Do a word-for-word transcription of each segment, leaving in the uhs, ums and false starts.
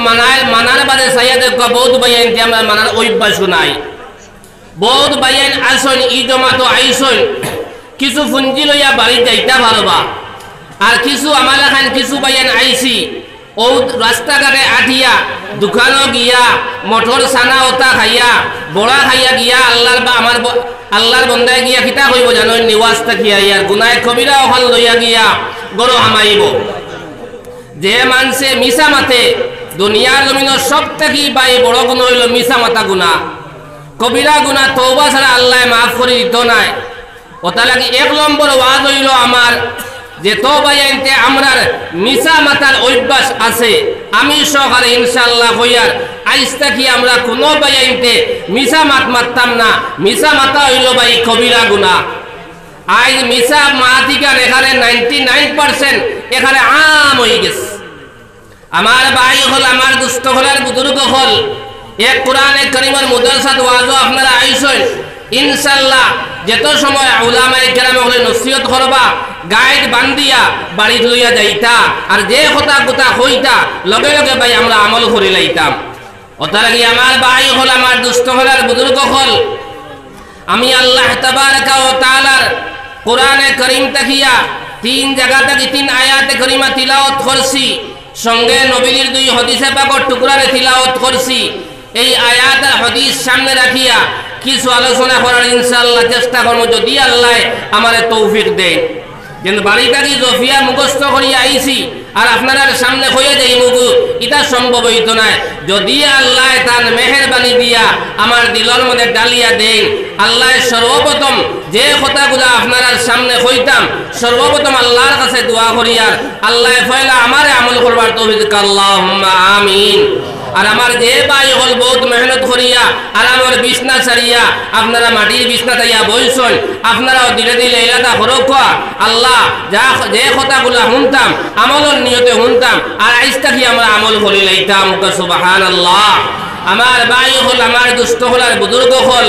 মানার মানার বাদে সাইয়া দেখ বহুত বাইন আমরা মানার অভ্যাস নাই বহুত বাইন আসন ই জমাতো আইসন কিছু ফুঞ্জি লইয়া বাড়ি যাইতা ভালোবা আর কিছু আমার এখান কিছু বাইন আইসি ও রাস্তাঘাটে আঠিয়া দোকানও গিয়া মটর সানা ওটা খাইয়া বড়া খাইয়া গিয়া আল্লাহর বা আমার আল্লাহর বন্দায় গিয়া কিতা কইব জানো নিওয়াজ থাকিয়া ইয়ার গুনায় কবিরা ওখান লইয়া গিয়া গরো হামাইব যে মানুষে মিশা মাথে দুনিয়ার জমিনের সব থেকে বাই বড় গুণ হইল মিশা মাথা গুণা কবিরা গুণা তওবা ছাড়া আল্লাহ মাফ করে দিত নাই ওটা লাগি এক নম্বর ওয়াজ হইল আমার যে তওবায় আনতে আমরার মিশা মাথার অভ্যাস আছে আমি সহকারে ইনশাআল্লাহ হইয়ার আইস্তা কি আমরা কোনো বাইনতে মিশা মাত মারতাম না মিশা মাথা হইল ভাই কবিরা গুণা আজ মিশা মাতিকার এখানে নাইনটি নাইন পার্সেন্ট এখানে আম হয়ে গেছে আমার ভাই হল আমার দুস্থ হলার বুজুর্গ হল এক কোরআনে কারীমের মুদারসাত ওয়াজও আপনারা আইসেন ইনশাআল্লাহ যেত সময় উলামায়ে কেরাম হলে নসিহত করবা গাইড বান্দিয়া বাড়ি লইয়া যাইতা আর যে কথা কথা হইতা লগে লগে ভাই আমরা আমল করে লাইতাম ওতার কি আমার ভাই হল আমার দুস্থ হলার বুজুর্গ হল আমি আল্লাহ তাবারকা ওয়া তাআলার কোরআনে কারীম তাকিয়া তিন জায়গা থেকে তিন আয়াতে কারিমা তিলাওয়াত করছি সঙ্গে নবীর দুই হাদিসে পাকের টুকরারে তিলাওয়াত করছি এই আয়াত আর হাদিস সামনে রাখিয়া কিছু আলোচনা করার ইনশাআল্লাহ চেষ্টা করব যদি আল্লাহ আমারে তৌফিক দেয় যেন বাড়িটা কি জফিয়া মুখস্থ করিয়া আইছি আর আপনারা সামনে হয়ে যাই মুগু এটা সম্ভব হইতো না যদি আল্লাহ তার মেহেরবানি দিয়া আমার দিলের মধ্যে ডালিয়া দেন আল্লাহ সর্বপ্রথম যে কথাগুলো আপনারা সামনে হইতাম সর্বপ্রথম আল্লাহর কাছে দোয়া করিয়ার আল্লাহ ফয়লা আমারে আমল করবার তৌফিক আল্লাহুম্মা আমিন আর আমার যে ভাই হল বহুত মেহনত করিয়া আর আমার বিছনা ছাড়িয়া আপনারা মাটির বিছনা তাইয়া বইছেন আপনারাও ধীরে ধীরে এলাকা হরক আল্লাহ যা যে কথাগুলো শুনতাম আমলের নিয়তে শুনতাম আর আইসটা কি আমরা আমল করে লাইতাম সুবহানাল্লাহ আমার ভাই হল আমার দুস্থ হল আর বুজুর্গ হল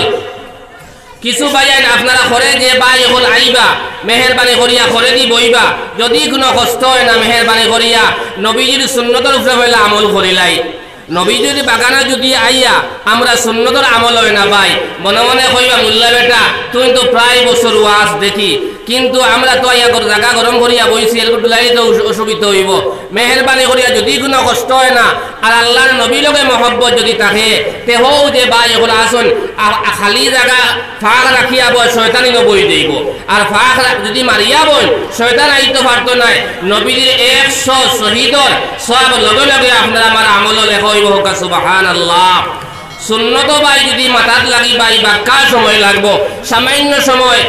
কিছু ভাইয়ান আপনারা করে যে ভাই হল আইবা মেহেরবানি করিয়া করে দি বইবা যদি কোনো কষ্ট হয় না মেহেরবানি করিয়া নবীজির সুন্নতের উপরে হইলে আমল করিলাই নবী যদি বাগানে যদি আইয়া আমরা সুন্নতর আমল হয় না ভাই মনে মনে কইবা মুল্লা বেটা তুই তো প্রায় বছর ওয়াজ দেখি কিন্তু আমরা তো আইয়া জায়গা গরম করিয়া বইছি এরকম ডুলাই তো অসুবিধা হইব মেহেরবানি করিয়া যদি কোনো কষ্ট হয় না আর আল্লাহর নবী লগে মহব্বত যদি থাকে তেহও যে ভাই এগুলো আসুন খালি জায়গা ফাঁক রাখিয়া বই শয়তানি বই দিব আর ফাঁক যদি মারিয়া বই শয়তান আইতে পারতো নাই নবীর একশো শহীদর সব লগে লগে আপনারা আমার আমল লেখা হইব হোক সুবহানাল্লাহ সুন্নত ভাই যদি মাথাত লাগি ভাই বাক্কা সময় লাগবো সামান্য সময়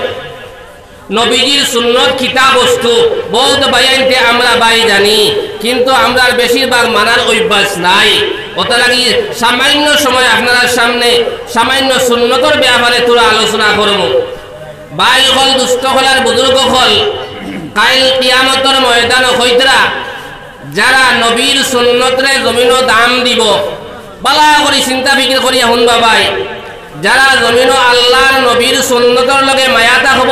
নবীজির সুন্নত কিতাব বস্তু বহুত বাইনতে আমরা বাই জানি কিন্তু আমরা বেশিরভাগ মানার অভ্যাস নাই ওটা লাগি সামান্য সময় আপনার সামনে সামান্য সুন্নতর ব্যাপারে তোরা আলোচনা করব ভাই হল দুস্থ হলার বুজুর্গ হল কাল কিয়ামতের ময়দান হইতরা যারা নবীর সুন্নতরে জমিন দাম দিব বালা করে চিন্তা ফিকির করিয়া শুনবা ভাই যারা জমিন আল্লাহর নবীর সুন্নতর লগে মায়াতা হব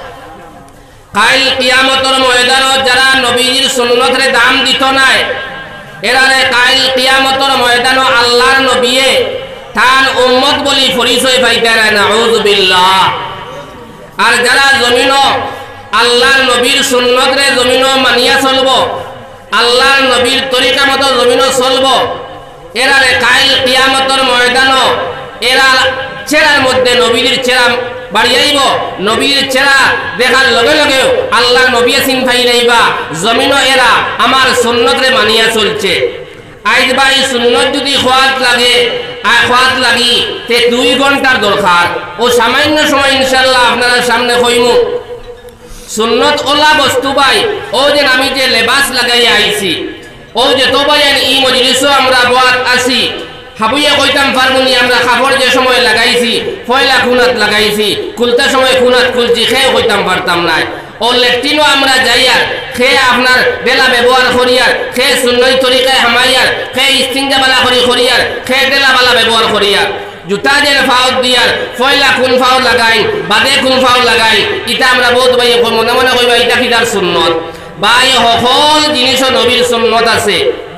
কাল কিয়ামতের ময়দানত যারা নবীজির সুন্নতরে দাম দিত নাই এরারে কাল কিয়ামতের ময়দান আল্লাহর নবীয়ে তান উম্মত বলি পরিচয় পাইতে না নাউযু বিল্লাহ আর যারা জমিন আল্লাহর নবীর সুন্নতরে জমিন মানিয়া চলব আল্লাহর নবীর তরিকা মতো জমিন চলব এরারে কাল কিয়ামতের ময়দান এরা চেরার মধ্যে নবীর চেরা বাড়িয়াইব নবীর চেরা দেখার লগে লগে আল্লাহ নবী সিন ভাই নাইবা জমিনও এরা আমার সুন্নতরে মানিয়া চলছে আজ ভাই সুন্নত যদি খোয়াত লাগে আর খোয়াত লাগি তে দুই ঘন্টার দরকার ও সামান্য সময় ইনশাআল্লাহ আপনারা সামনে কইমু সুন্নত ওলা বস্তু ভাই ও যে আমি যে লেবাস লাগাই আইছি ও যে তো ভাই ই মজলিসও আমরা বাত আসি হাবুইয়া কইতাম ফার্মুনি আমরা কাপড় যে সময় লাগাইছি পয়লা খুনাত লাগাইছি খুলতে সময় খুনাত খুলছি খেয়ে কইতাম পারতাম না ও লেট্রিনও আমরা যাইয়ার খেয়ে আপনার ডেলা ব্যবহার করিয়ার খেয়ে সুন্নতি তরিকায় হামাইয়ার খেয়ে ইস্তিনজা বালা করি করিয়ার খেয়ে ডেলা বালা ব্যবহার করিয়ার জুতা যে ফাউত দিয়ার পয়লা খুন ফাউ লাগাই বাদে খুন ফাউ লাগাই ইটা আমরা বহুত ভাই মনে মনে কইবা ইটা কিটার সুন্নত ভাই সকল জিনিসও নবীর সুন্নত আছে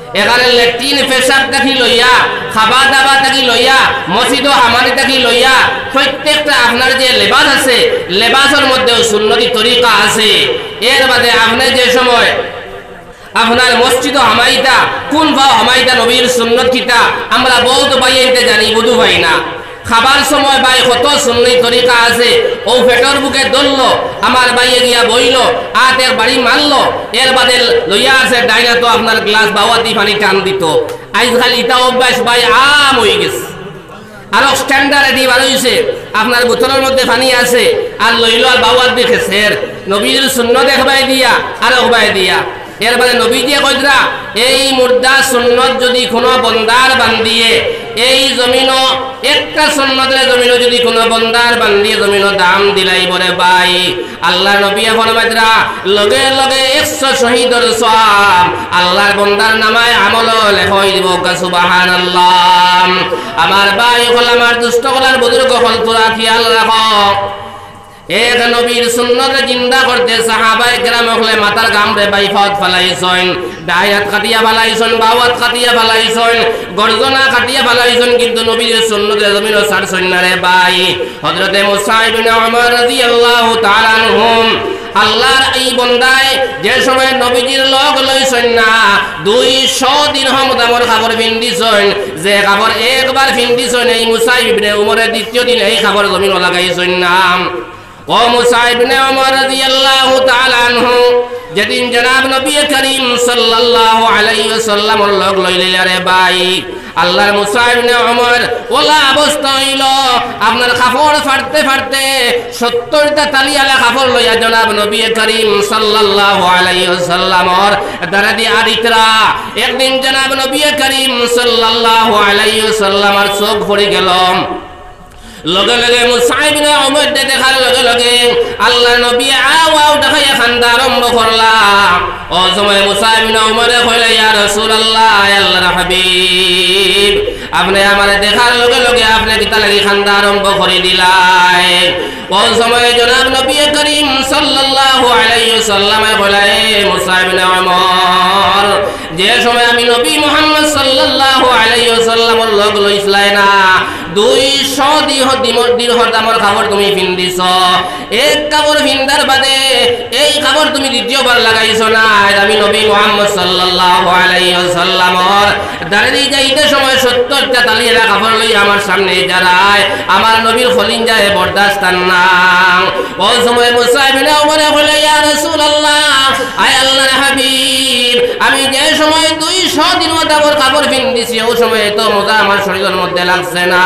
এখানে ল্যাট্রিন পেশাব থাকি লইয়া খাবা দাবা থাকি লইয়া মসজিদ হামানি থাকি লইয়া প্রত্যেকটা আপনার যে লেবাস আছে লেবাসের মধ্যেও সুন্নতি তরিকা আছে। এর বাদে আপনি যে সময় আপনার মসজিদ হামাইতা কোন ভাও হামাইতা নবীর সুন্নত কিতা আমরা বহুত বাইতে জানি বুধু ভাই না। খাবার সময় ভাই কত সুন্নতি তরিকা আছে। ও ফেটর বুকে ধরলো আমার বাইয়ে গিয়া বইল আতের বাড়ি মারলো এর বাদে লইয়া আছে ডাইনা তো আপনার গ্লাস বাওয়াতি পানি টান দিত। আজকাল ইটা অভ্যাস ভাই আম হয়ে গেছে। আরো স্ট্যান্ডার্ড এটি ভালো হয়েছে আপনার বোতলের মধ্যে পানি আছে আর লইল আর বাওয়াত দেখেছে নবীর সুন্নত দেখবাই দিয়া আর ওবাই দিয়া। এর বাদে নবী দিয়ে কইরা এই মুর্দা সুন্নত যদি কোনো বন্দার বান্দিয়ে এই জমিন একটা সুন্নতের জমিন যদি কোনো বন্দার বান্দিয়ে জমিন দাম দিলাই বলে ভাই আল্লাহ নবী ফরমাইরা লগে লগে একশো শহীদের সওয়াব আল্লাহর বন্দার নামায় আমল লেখাই দিব। সুবহানাল্লাহ। আমার ভাই হল আমার দুষ্ট হলার বুজুর্গ হল তোরা খেয়াল রাখো। এক নবীর সুন্নত জিন্দা করতে সাহাবায়ে কেরাম হলে মাথার গামরে বাইফাত ফলাইছেন, ডায়াত কাটিয়া ফলাইছেন, বাওয়াত কাটিয়া ফলাইছেন, গর্জনা কাটিয়া ফলাইছেন, কিন্তু নবীর সুন্নতের জমিন ছাড়ছেন না রে ভাই। হযরতে মুসা ইবনে উমর রাদিয়াল্লাহু তাআলা আনহুম আল্লাহর এই বন্দায় যে সময় নবীজির লগ লইছেন না দুইশো দিরহাম দামের কাপড় পিন্দিছেন, যে কাপড় একবার পিন্দিছেন এই মুসা ইবনে উমরের দ্বিতীয় দিন এই কাপড় জমিন লাগাইছেন না। ও মুসা ইবনে উমর রাদিয়াল্লাহু তাআলা আনহু যেদিন জনাব নবী করিম সাল্লাল্লাহু আলাইহি ওয়াসাল্লামের লগ লইলেন রে ভাই আল্লাহর মুসা ইবনে উমর ওলা অবস্থা হইল আপনার কাপড় ফাড়তে ফাড়তে সত্তরটা তালিয়ালা কাপড় লইয়া জনাব নবী করিম সাল্লাল্লাহু আলাইহি ওয়াসাল্লামের দারাদি আরিতরা একদিন জনাব নবী করিম সাল্লাল্লাহু আলাইহি ওয়াসাল্লামের চোখ পড়ে গেল। লগে লগে মুসা ইবনে উমর দেখার লগে লগে আল্লাহ নবী আও আও দেখাইয়া খান্দা আরম্ভ করলা। ও সময় মুসা ইবনে উমর কইলা ইয়া রাসূলুল্লাহ আল্লাহর হাবিব আপনি আমারে দেখার লগে লগে আপনি কিতা লাগি খান্দা আরম্ভ করে দিলাই। ও সময় জনাব নবী করিম সাল্লাল্লাহু আলাইহি ওয়াসাল্লাম কইলা এ মুসা ইবনে উমর যে সময় আমি নবী মুহাম্মদ সাল্লাল্লাহু আলাইহি ওয়াসাল্লামের লগ লইছলাই না দুইশো দিরহাম দামের কাপড় তুমি পিন্দিছ, এক কাপড় পিন্দার বাদে এই কাপড় তুমি দ্বিতীয়বার লাগাইছ না। আমি নবী মুহাম্মদ সাল্লাল্লাহু আলাইহি ওয়াসাল্লামের দাঁড়িয়ে যাইতে সময় সত্তরটা তালিয়ালা কাপড় লই আমার সামনে দাঁড়ায় আমার নবীর খলিন যায় বরদাস্ত না। ওই সময় মুসা ইবনে উমর কইলা ইয়া রাসূলুল্লাহ আয় আল্লাহর হাবিব আমি যে সময় দুইশো দিরহাম দামের কাপড় পিন্দিছি ওই সময় তো মজা আমার শরীরের মধ্যে লাগছে না।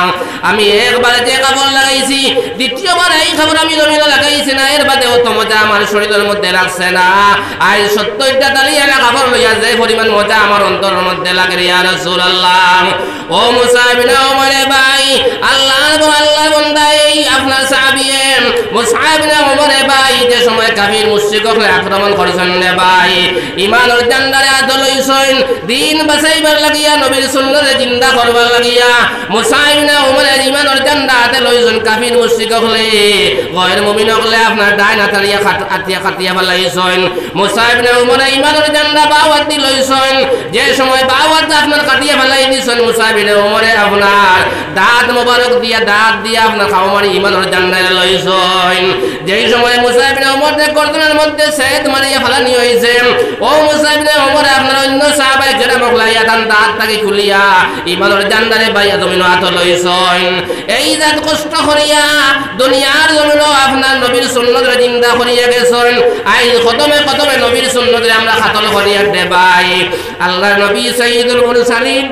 আমি একবার যে কাপড় লাগাইছি দ্বিতীয়বার এই কাপড় আমি জমিনে লাগাইছি না, এর বাদে অত মজা আমার শরীরের মধ্যে লাগছে না। আজ সত্তরটা তালিয়ালা কাপড় লইয়া যে পরিমাণ মজা আমার অন্তরের মধ্যে লাগে ইয়া রাসূলুল্লাহ। ও মুসা ইবনে উমর ভাই আল্লাহর আল্লাহর বান্দা এই আপনার সাহাবী মুসা ইবনে উমর ভাই যে সময় কাফির মুশরিককে আক্রমণ করেছেন রে ভাই ঈমানের জান্ডারে আদল হইছেন দিন বাঁচাইবার লাগিয়া নবীর সুন্নতে জিন্দা করবার লাগিয়া মুসা ইবনে উমর ঈমানের জান্ডা হাতে লইছেন কাফির মুশরিককে গয়র মুমিনকে আপনার ডাইন হাতারিয়া আতিয়া কাটিয়া ফেলাইছেন। মুসা ইবনে উমর ঈমানের জান্ডা বাওয়াত দি লইছেন যে সময় বাওয়াত আপনার কাটিয়া ফেলাই দিছেন মুসা ইবনে উমর আপনার দাঁত মোবারক দিয়া দাঁত দিয়া আপনার খাওয়ামারি ঈমানের জান্ডা লইছেন। যেই সময় মুসা ইবনে উমর দের গর্দনের মধ্যে সেদ মারিয়া ফেলানি হইছে ও মুসা ইবনে উমর আপনার অন্য সাহাবায়ে কেরাম লাইয়া দান দাঁত তাকে খুলিয়া ঈমানের জান্ডারে বাইয়া জমিন হাত লইছেন। এই জাত কষ্ট করিয়া দুনিয়ার জমিন আপনার নবীর সুন্নতরে জিন্দা করিয়া গেছেন। আই কদমে কদমে নবীর সুন্নতরে আমরা খাতল করিয়া দে ভাই আল্লাহর নবী সাইয়্যিদুল মুরসালিন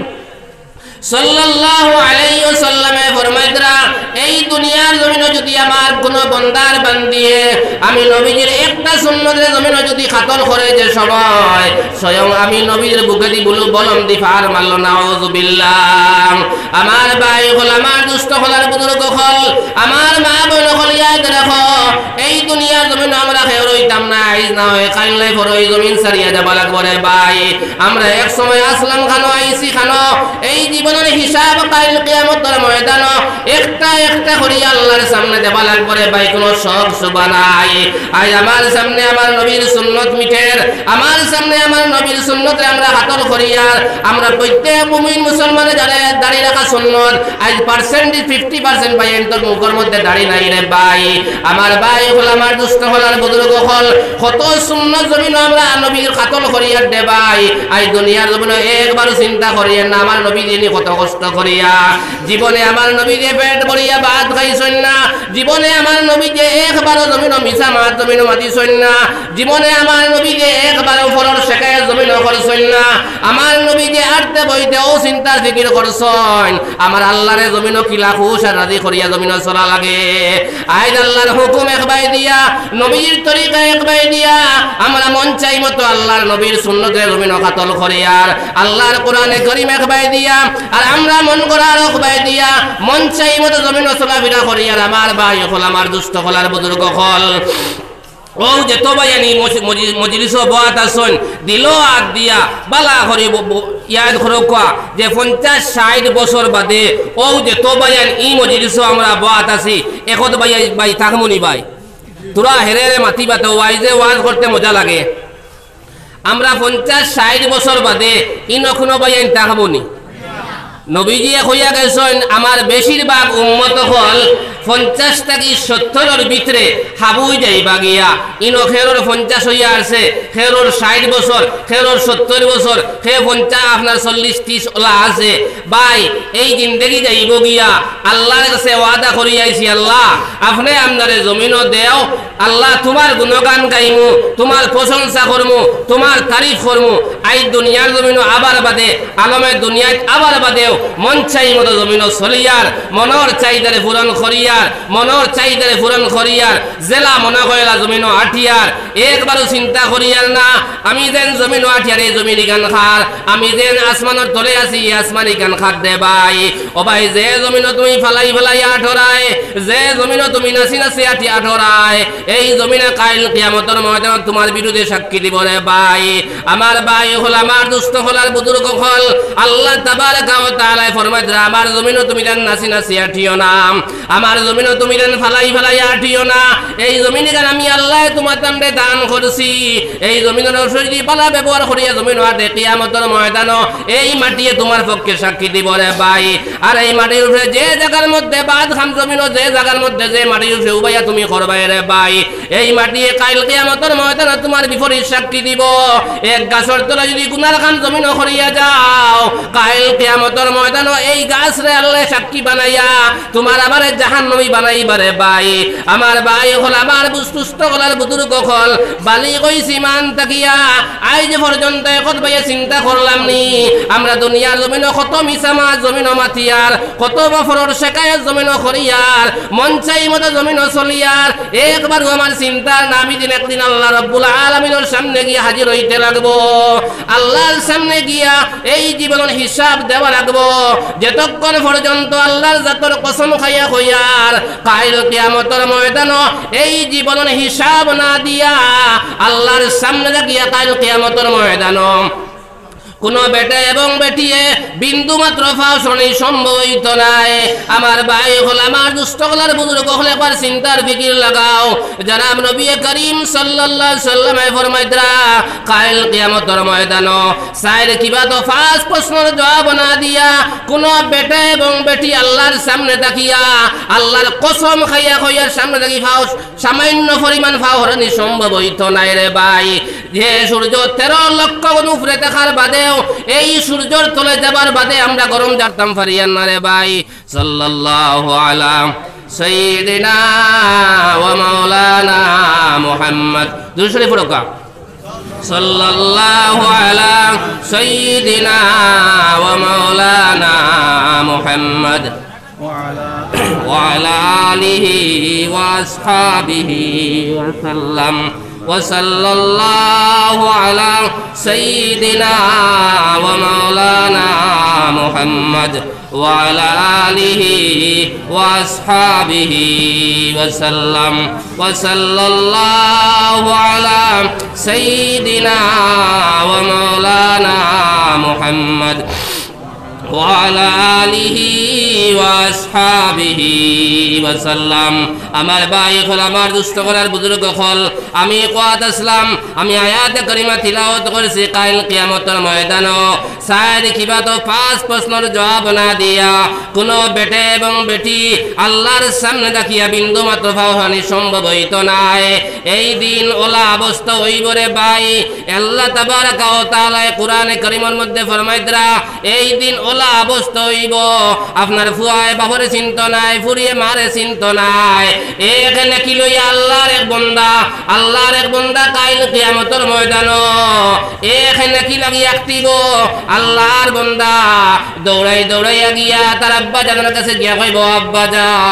সাল্লাল্লাহু আলাইহি ওয়াসাল্লামে ফরমাইতরা এই দুনিয়ার জমিনে যদি আমার কোন বান্দার বান্দিয়ে আমি নবীজির একটা সুন্নতের জমিনে যদি খাতল করে যে সময় স্বয়ং আমি নবীর বুকে দি বলু বলম দি ফার মারলো নাউযুবিল্লাহ। আমার ভাই হল আমার দুষ্ট হলার বুজুর্গ হল আমার মা বোন হল ইয়াদ রাখো এই দুনিয়ার জমিনে আমরা খেয়ে রইতাম না আইজ না হয় কাইলাই পরে জমিন সারিয়া যাবা লাগবে রে ভাই। আমরা এক সময় আসলাম খানো আইছি নাসি খানো এই জীবনের হিসাব কাইল কিয়ামতের ময়দান একটা একটা করে আল্লাহর সামনে দেবা লাগবে ভাই কোনো শখ শোভা নাই আজ আমার সামনে আমার নবীর সুন্নত মিটের আমার সামনে আমার নবীর সুন্নতে আমরা হাতল করিয়ার আমরা প্রত্যেক মুমিন মুসলমানের যারা দাঁড়িয়ে রাখা সুন্নত আজ পার্সেন্ট ফিফটি পার্সেন্ট ভাই এর মুখের মধ্যে দাঁড়িয়ে নাই রে ভাই আমার ভাই হল আমার দুষ্ট হল আর বুজুর্গ হল কত সুন্নত জমিন আমরা নবীর হাতল করিয়ার দে ভাই আজ দুনিয়ার জমিন একবার চিন্তা করিয়া না আমার নবী যিনি কত কষ্ট করিয়া জীবনে আমার নবী যে পেট ভরিয়া ভাত খাইছেন না জীবনে আমার নবী যে একবারও জমিন মিছা মাত জমিন মাতিছেন না জীবনে আমার নবী যে একবারও ফলর শেখায় জমিন করছেন না আমার নবী যে আটতে বইতেও চিন্তা ফিকির করছেন আমার আল্লাহরে জমিন কিলা খুশ আর রাজি করিয়া জমিন চলা লাগে আইন আল্লাহর হুকুম একবাই দিয়া নবীর তরিকা একবাই দিয়া আমরা মন চাই মতো আল্লাহর নবীর সুন্নতে জমিন কাতল করিয়ার আল্লাহর কোরআনে করিম একবাই দিয়া আর আমরা মন করার একবাই দিয়া মন চাই মতো জমিন চলাফেরা করিয়ার আমার ভাই হল আমার দুষ্ট হলার বুজুর্গ হল ও যে তো ভাইয়ানি মজলিস বাত আসন দিল আগ দিয়া বালা করে ইয়াদ করে কোয়া যে পঞ্চাশ ষাট বছর বাদে ও যে তো ভাইয়ান ই মজলিস আমরা বাত আসি একত ভাই ভাই থাকমুনি ভাই তোরা হেরে রে মাতি বাতে ওয়াইজে ওয়াজ করতে মজা লাগে আমরা পঞ্চাশ ষাট বছর বাদে ই নখনো ভাইয়ান থাকমুনি নবীজি হইয়া গেছেন আমার বেশিরভাগ উম্মত হল পঞ্চাশ থেকে সত্তরের ভিতরে হাবুই যাইবা গিয়া ইনো খেরোর পঞ্চাশ হইয়া আছে খেরোর ষাট বছর খেরোর সত্তর বছর খে পঞ্চাশ আপনার চল্লিশ ত্রিশ ওলা আছে ভাই এই জিন্দেগি যাইব গিয়া আল্লাহর কাছে ওয়াদা করিয়াছি আল্লাহ আপনি আপনারে জমিনও দেও আল্লাহ তোমার গুণগান গাইমু তোমার প্রশংসা করমু তোমার তারিফ করমু আই দুনিয়ার জমিনও আবার বাদে আলমে দুনিয়ায় আবার বাদেও মন চাই মতো জমিনও চলিয়ার মনের চাহিদারে পূরণ করিয়া মনের চাহিদারে পূরণ করিয়ার জেলা মনে করিলা জমিন আঠিয়ার একবারও চিন্তা করিয়ার না আমি যেন জমিন আঠিয়ার এই জমিন গান খার আমি যেন আসমানের তলে আছি আসমানি গান খার দে ভাই ও ভাই যে জমিন তুমি ফালাই ফেলাই আঠরায় যে জমিন তুমি নাচি নাচি আঠি আঠরায় এই জমিনে কাইল কিয়ামতের ময়দানে তোমার বিরুদ্ধে সাক্ষী দিব রে ভাই আমার ভাই হল আমার দুষ্ট হল আর বুজুর্গ হল আল্লাহ তাবারকা ওয়া তাআলা ফরমায় আমার জমিন তুমি নাচি নাচি আঠিও না আমার জমিন তুমি দেন ফালাই ফালাই আঠিও না এই জমিন গান আমি আল্লাহ তোমার তান্ডে দান করছি এই জমিনের ঔষধি পালা ব্যবহার করিয়া জমিন আটে কিয়ামতের ময়দান এই মাটিয়ে তোমার পক্ষে সাক্ষী দিব রে ভাই আর এই মাটির উপরে যে জায়গার মধ্যে বাদ খাম জমিন যে জায়গার মধ্যে যে মাটির উপরে উবাইয়া তুমি করবাই রে ভাই এই মাটিয়ে কাইল কিয়ামতের ময়দান তোমার বিপরীত সাক্ষী দিব এক গাছের তলা যদি গুনার খাম জমিন করিয়া যাও কাইল কিয়ামতের ময়দান এই গাছ রে আল্লাহ সাক্ষী বানাইয়া তোমার আবার জাহান্নামী বানাইবারে ভাই আমার ভাই হল আমার বুঝতুষ্ট হলার বুজুর্গ হল বালি কইছি মান তাকিয়া আজ পর্যন্ত একত ভাইয়া চিন্তা করলাম নি আমরা দুনিয়ার জমিন কত মিসামা জমিন মাথিয়ার কত বফরর শেখায় জমিন করিয়ার মন চাই মতো জমিন চলিয়ার একবারও আমার চিন্তা না আমি দিন একদিন আল্লাহ রব্বুল আলামিনের সামনে গিয়ে হাজির হইতে লাগবো আল্লাহর সামনে গিয়া এই জীবনের হিসাব দেওয়া লাগবো যতক্ষণ পর্যন্ত আল্লাহর জাতর কসম খাইয়া হইয়ার কাইল কিয়ামতের ময়দান এই জীবনের হিসাব না দিয়া আল্লাহর সামনে গিয়া কাইল কিয়ামতের ময়দান কোন বেটা এবং বেটিয়ে বিন্দু মাত্র ফাঁসনি সম্ভবিত নাই আমার ভাই হল আমার দুষ্ট হলার বুজুর্গ হলে একবার চিন্তার ফিকির লাগাও জনাব নবী করিম সাল্লাল্লাহু আলাইহি সাল্লামে ফরমাইতরা কাইল কিয়ামতের ময়দান সাইর কিবা তো ফাঁস প্রশ্নের জবাব না দিয়া কোন বেটা এবং বেটি আল্লাহর সামনে তাকিয়া আল্লাহর কসম খাইয়া কইয়ার সামনে তাকি ফাঁস সামান্য পরিমাণ ফাঁসনি সম্ভবিত নাই রে ভাই যে সূর্য তেরো লক্ষ গুণ উপরে দেখার বাদে এই সূর্যের তলে যাবার বাদে আমরা গরম জানতাম পারিয়ান না রে ভাই সাল্লাল্লাহু আলা সাইয়্যিদিনা ওয়া মাওলানা মুহাম্মদ দুশরি ফুরকা সাল্লাল্লাহু আলা সাইয়্যিদিনা ওয়া মাওলানা মুহাম্মদ ওয়া আলা আলিহি ওয়া আসহাবিহি ওয়া সাল্লাম وصلى الله على سيدنا ومولانا محمد وعلى آله وأصحابه وسلم وصلى الله على سيدنا ومولانا محمد وعلى آله وأصحابه وسلم আমার ভাই হল আমার দুস্থ করার বুজুর্গ হল আমি কোয়াত আসলাম আমি আয়াত কারিমা তিলাওয়াত করেছি কাল কিয়ামতের ময়দানে সায়ের কিবা তো পাঁচ প্রশ্নের জবাব না দিয়া কোন বেটে এবং বেটি আল্লাহর সামনে দেখিয়া বিন্দু মাত্র পাওয়ানি সম্ভব হইতো না এই দিন ওলা অবস্থা হইবরে ভাই আল্লাহ তাবারাকা ওয়া তাআলা কোরআনে কারীমের মধ্যে ফরমাইতরা এই দিন ওলা অবস্থা হইব আপনার ফুয়ায় বাপরে চিন্তা নাই ফুরিয়ে মারে চিন্তা নাই এখানে কি লইয়া আল্লাহর এক বান্দা আল্লাহর এক বান্দা কাইল কিয়ামতের ময়দানে এখানে কি লাগিয়া আক্তিব আল্লাহর বান্দা দৌড়াই দৌড়াইয়া গিয়া তার আব্বা জানের কাছে গিয়া কইব আব্বা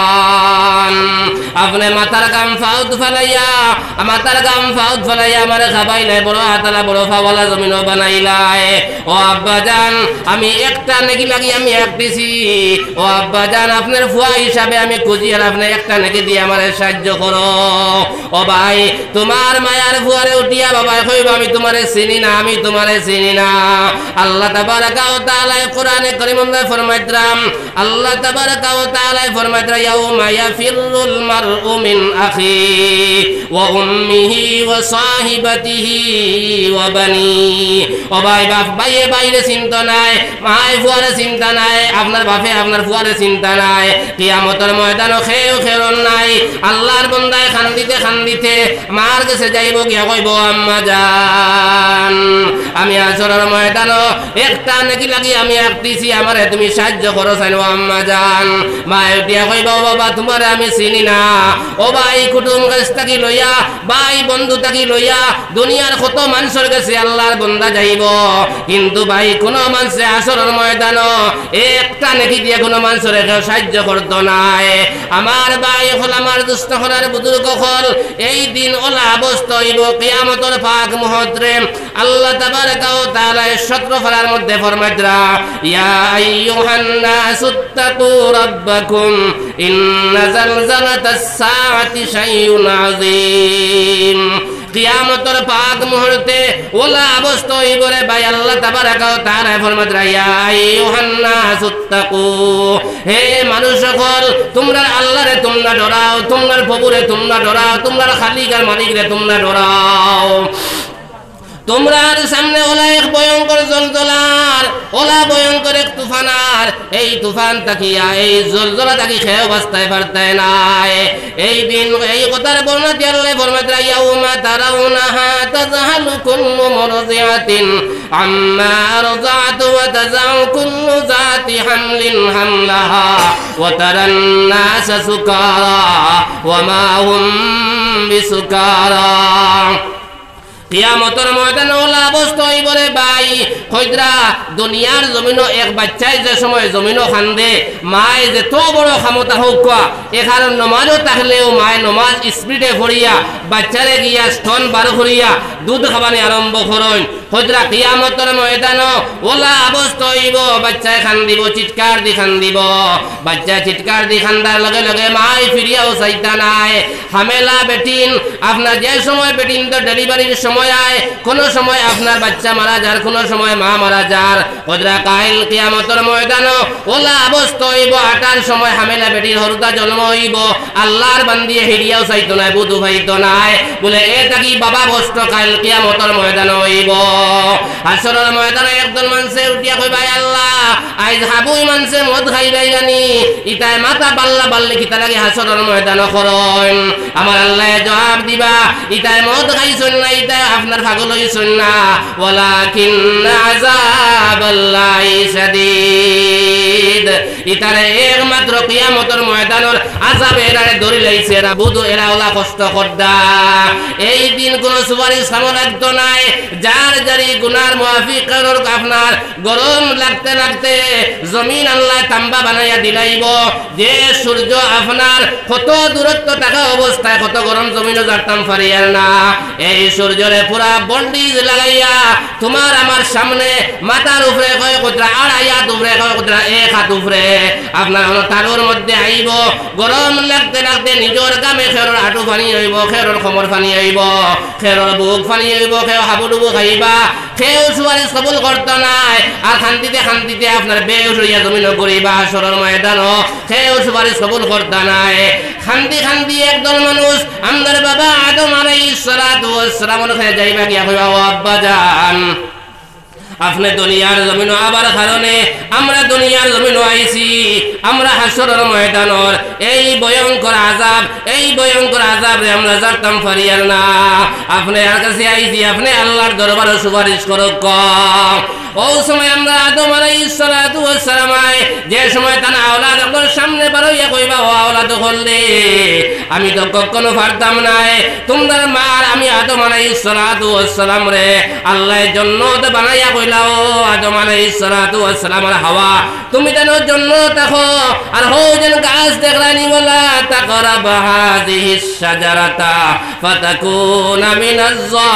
জান আপনি মাথার গাম ফাউত ফেলাইয়া মাথার গাম ফাউত ফেলাইয়া আমারে খাবাইলাই বড় হাতালা বড় ফাওয়ালা জমিন বানাইলাই ও আব্বা জান আমি একটা নাকি লাগি আমি এক দিছি ও আব্বা জান আপনার ফুয়া হিসাবে আমি খুঁজি আর আপনি একটা নাকি দিয়ে আমারে সাহায্য করো ও ভাই তোমার মায়ার ফুয়ারে উঠিয়া বাবা কইব আমি তোমারে চিনি না আমি তোমারে চিনি না আল্লাহ তাবারাকা ওয়া তাআলা কোরআনে কারীমে ফরমাইতরাম আল্লাহ তাবারাকা ওয়া তাআলা ফরমাইতরা ইয়াউমা ইয়াফিরুল মারউ মিন আখি ওয়া উম্মিহি ওয়া সাহিবাতিহি ওয়া বানি ও ভাই বাপ ভাইয়ে বাইরে চিন্তা নাই মায় ফুয়ারে চিন্তা নাই আপনার বাপে আপনার ফুয়ারে চিন্তা নাই কিয়ামতের ময়দানে খেও খেরন নাই আল্লাহর বান্দায় খান্দিতে খান্দিতে মার কাছে যাইব গিয়া কইব আম্মা জান আমি আসরের ময়দানে একটা নাকি লাগি আমি আঁকতেছি আমারে তুমি সাহায্য করো চাইনো আম্মা জান মায় উঠিয়া কইব বাবা তোমারে আমি চিনি না ও ভাই কুটুম কাছ থাকি লইয়া ভাই বন্ধু থাকি লইয়া দুনিয়ার কত মানুষের কাছে আল্লাহর বান্দা যাইব কিন্তু ভাই কোন মানুষে আসরের ময়দানে একটা নাকি দিয়ে কোন মানুষের কেউ সাহায্য করতো নাই আমার ভাই হল আমার দুস্থ হলার বুজুর্গ হল এই দিন ওলা অবস্থা হইব কিয়ামতের পাক মুহূর্তে আল্লাহ তাবারাকা ওয়া তাআলা সতেরো পারার মধ্যে ফরমাইতরা ইয়া আইয়ুহান নাসুত্তাকু রাব্বাকুম ইন্না জালজালাতাস সাআতি শাইউন আযীম কিয়ামতের পাক মুহূর্তে ওলা অবস্থা হইবরে ভাই আল্লাহ তাবারাকা ওয়া তাআলা ফরমাইতরা ইয়া আইয়ুহান নাসুত্তাকু হে মানুষ সকল তোমরা আল্লাহরে তোমরা ডরাও তোমরা প্রভুরে তোমরা ডরাও তোমরা খালিক আর মালিকরে তোমরা ডরাও তোমরার সামনে ওলা এক ভয়ঙ্কর জলজলার ওলা ভয়ঙ্কর এক তুফানার এই তুফান তাকিয়া এই জলজলা তাকি খেয়ে অবস্থায় পারতায় নাই এই দিন এই কথার বর্ণনা দিয়ে আল্লাহ ফরমাইতরা ইয়াউমা তারাউনাহা তাযহালু কুল্লু মুরদিআতিন আম্মা আরযাত ওয়া তাযাউ কুল্লু যাতি হামলিন হামলাহা ওয়া তারান নাসা সুকারা ওয়া মা হুম বিসুকারা কিয়ামতের ময়দানে ওলা অবস্থা হইবরে ভাই কইদ্রা দুনিয়ার জমিনও এক বাচ্চায় যে সময় জমিনও খান্দে মায় যে তো বড় ক্ষমতা হোক এখানে নমাজও থাকলেও মায় নমাজ স্পিডে ভরিয়া বাচ্চারে গিয়া স্তন বার করিয়া দুধ খাবানি আরম্ভ করেন কইদ্রা কিয়ামতের ময়দানে ওলা অবস্থা হইব বাচ্চায় খান্দিব চিৎকার দি খান্দিব বাচ্চা চিৎকার দি খান্দার লগে লগে মায় ফিরিয়াও চাইতা নাই হামেলা বেটিন আপনার যে সময় বেটিন তো ডেলিভারির সময় কোন সময় আপনার বাচ্চা মারা যার কোন সময় মা মারা যার ওদরা কাইল কিয়ামতের ময়দানে ওলা অবস্থা হইব আটার সময় হামেলা বেটির হরুতা জন্ম হইব আল্লাহর বান্দিয়ে হিরিয়াও চাইতো নাই বুধু ভাইতো নাই বলে এটা কি বাবা বস্ত কাইল কিয়ামতের ময়দানে হইব হাসরের ময়দানে একজন মানুষে উঠিয়া কই ভাই আল্লাহ আইজ হাবুই মানুষে মদ খাইলাই জানি ইতায় মাথা বাল্লা বাল্লি কিতা লাগে হাসরের ময়দানে করন আমার আল্লাহ জবাব দিবা ইতায় মদ খাইছন না ইতায় আপনার পাগল হইছন না ওয়ালাকিন আযাবাল্লাহি শাদীদ ইতারে একমাত্র কিয়ামতের ময়দানের আযাবে এরারে ধরে লাইছে এরা বুধু এরা ওলা কষ্ট করদা এই দিন কোন সুপারিশ সামনে লাগতো নাই যার জারি গুনার মুআফিক করর আপনার গরম লাগতে লাগতে জমিন আল্লাহ তাম্বা বানাইয়া দিলাইব যে সূর্য আপনার কত দূরত্ব টাকা অবস্থায় কত গরম জমিনও জারতাম পারিয়ার না এই সূর্যরে পুরা বন্ডিজ লাগাইয়া তোমার আমার সামনে মাথার উপরে কয় কতরা আড়াই হাত উপরে কয় কতরা এক হাত উফরে আপনার হলো তারুর মধ্যে আইব গরম লাগতে লাগতে নিজের গামে খেরর আটু পানি হইব খেরর খমর পানি হইব খেরর বুক পানি হইব খেও হাবুডুবু খাইবা খেও সুয়ারিশ কবুল করতো নাই আর শান্তিতে শান্তিতে আপনার বেউস হইয়া জমিন করিবা হাসরের ময়দানও খেও সুয়ারিশ কবুল করতো নাই শান্তি শান্তি একদল মানুষ আমাদের বাবা আদম আলাইহিস সালাতু ওয়াস সালামের কাছে যাইবা গিয়া কইবা ও আব্বা জান আপনি দুনিয়ার জমিন আবার কারণে আমরা দুনিয়ার জমিন আইছি আমরা হাসরের ময়দানের এই ভয়ঙ্কর আযাব এই ভয়ঙ্কর আযাবে আমরা জানতাম পারিয়ার না আপনি আর কাছে আইছি আপনি আল্লাহর দরবারে সুপারিশ করুক ও সময় আমরা আদম আলাইহিস সালাতু ওয়াস সালাম যে সময় তার আওলাদ আপনার সামনে বারইয়া কইবা ও আওলাদ হললে আমি তো কখনো পারতাম না তোমাদের মা আমি আদম আলাইহিস সালাতু ওয়াস সালাম রে আল্লাহ জান্নাত বানাইয়া কইলা ও আদম আলাইহিস সালাতু ওয়াস সালাম আর হাওয়া তুমি যেন জান্নাত থাকো আর হো যেন গাছ দেখলানি বলা তাকরাবা হাযিহিস শাজারাতা ফাতাকুনা মিনাজ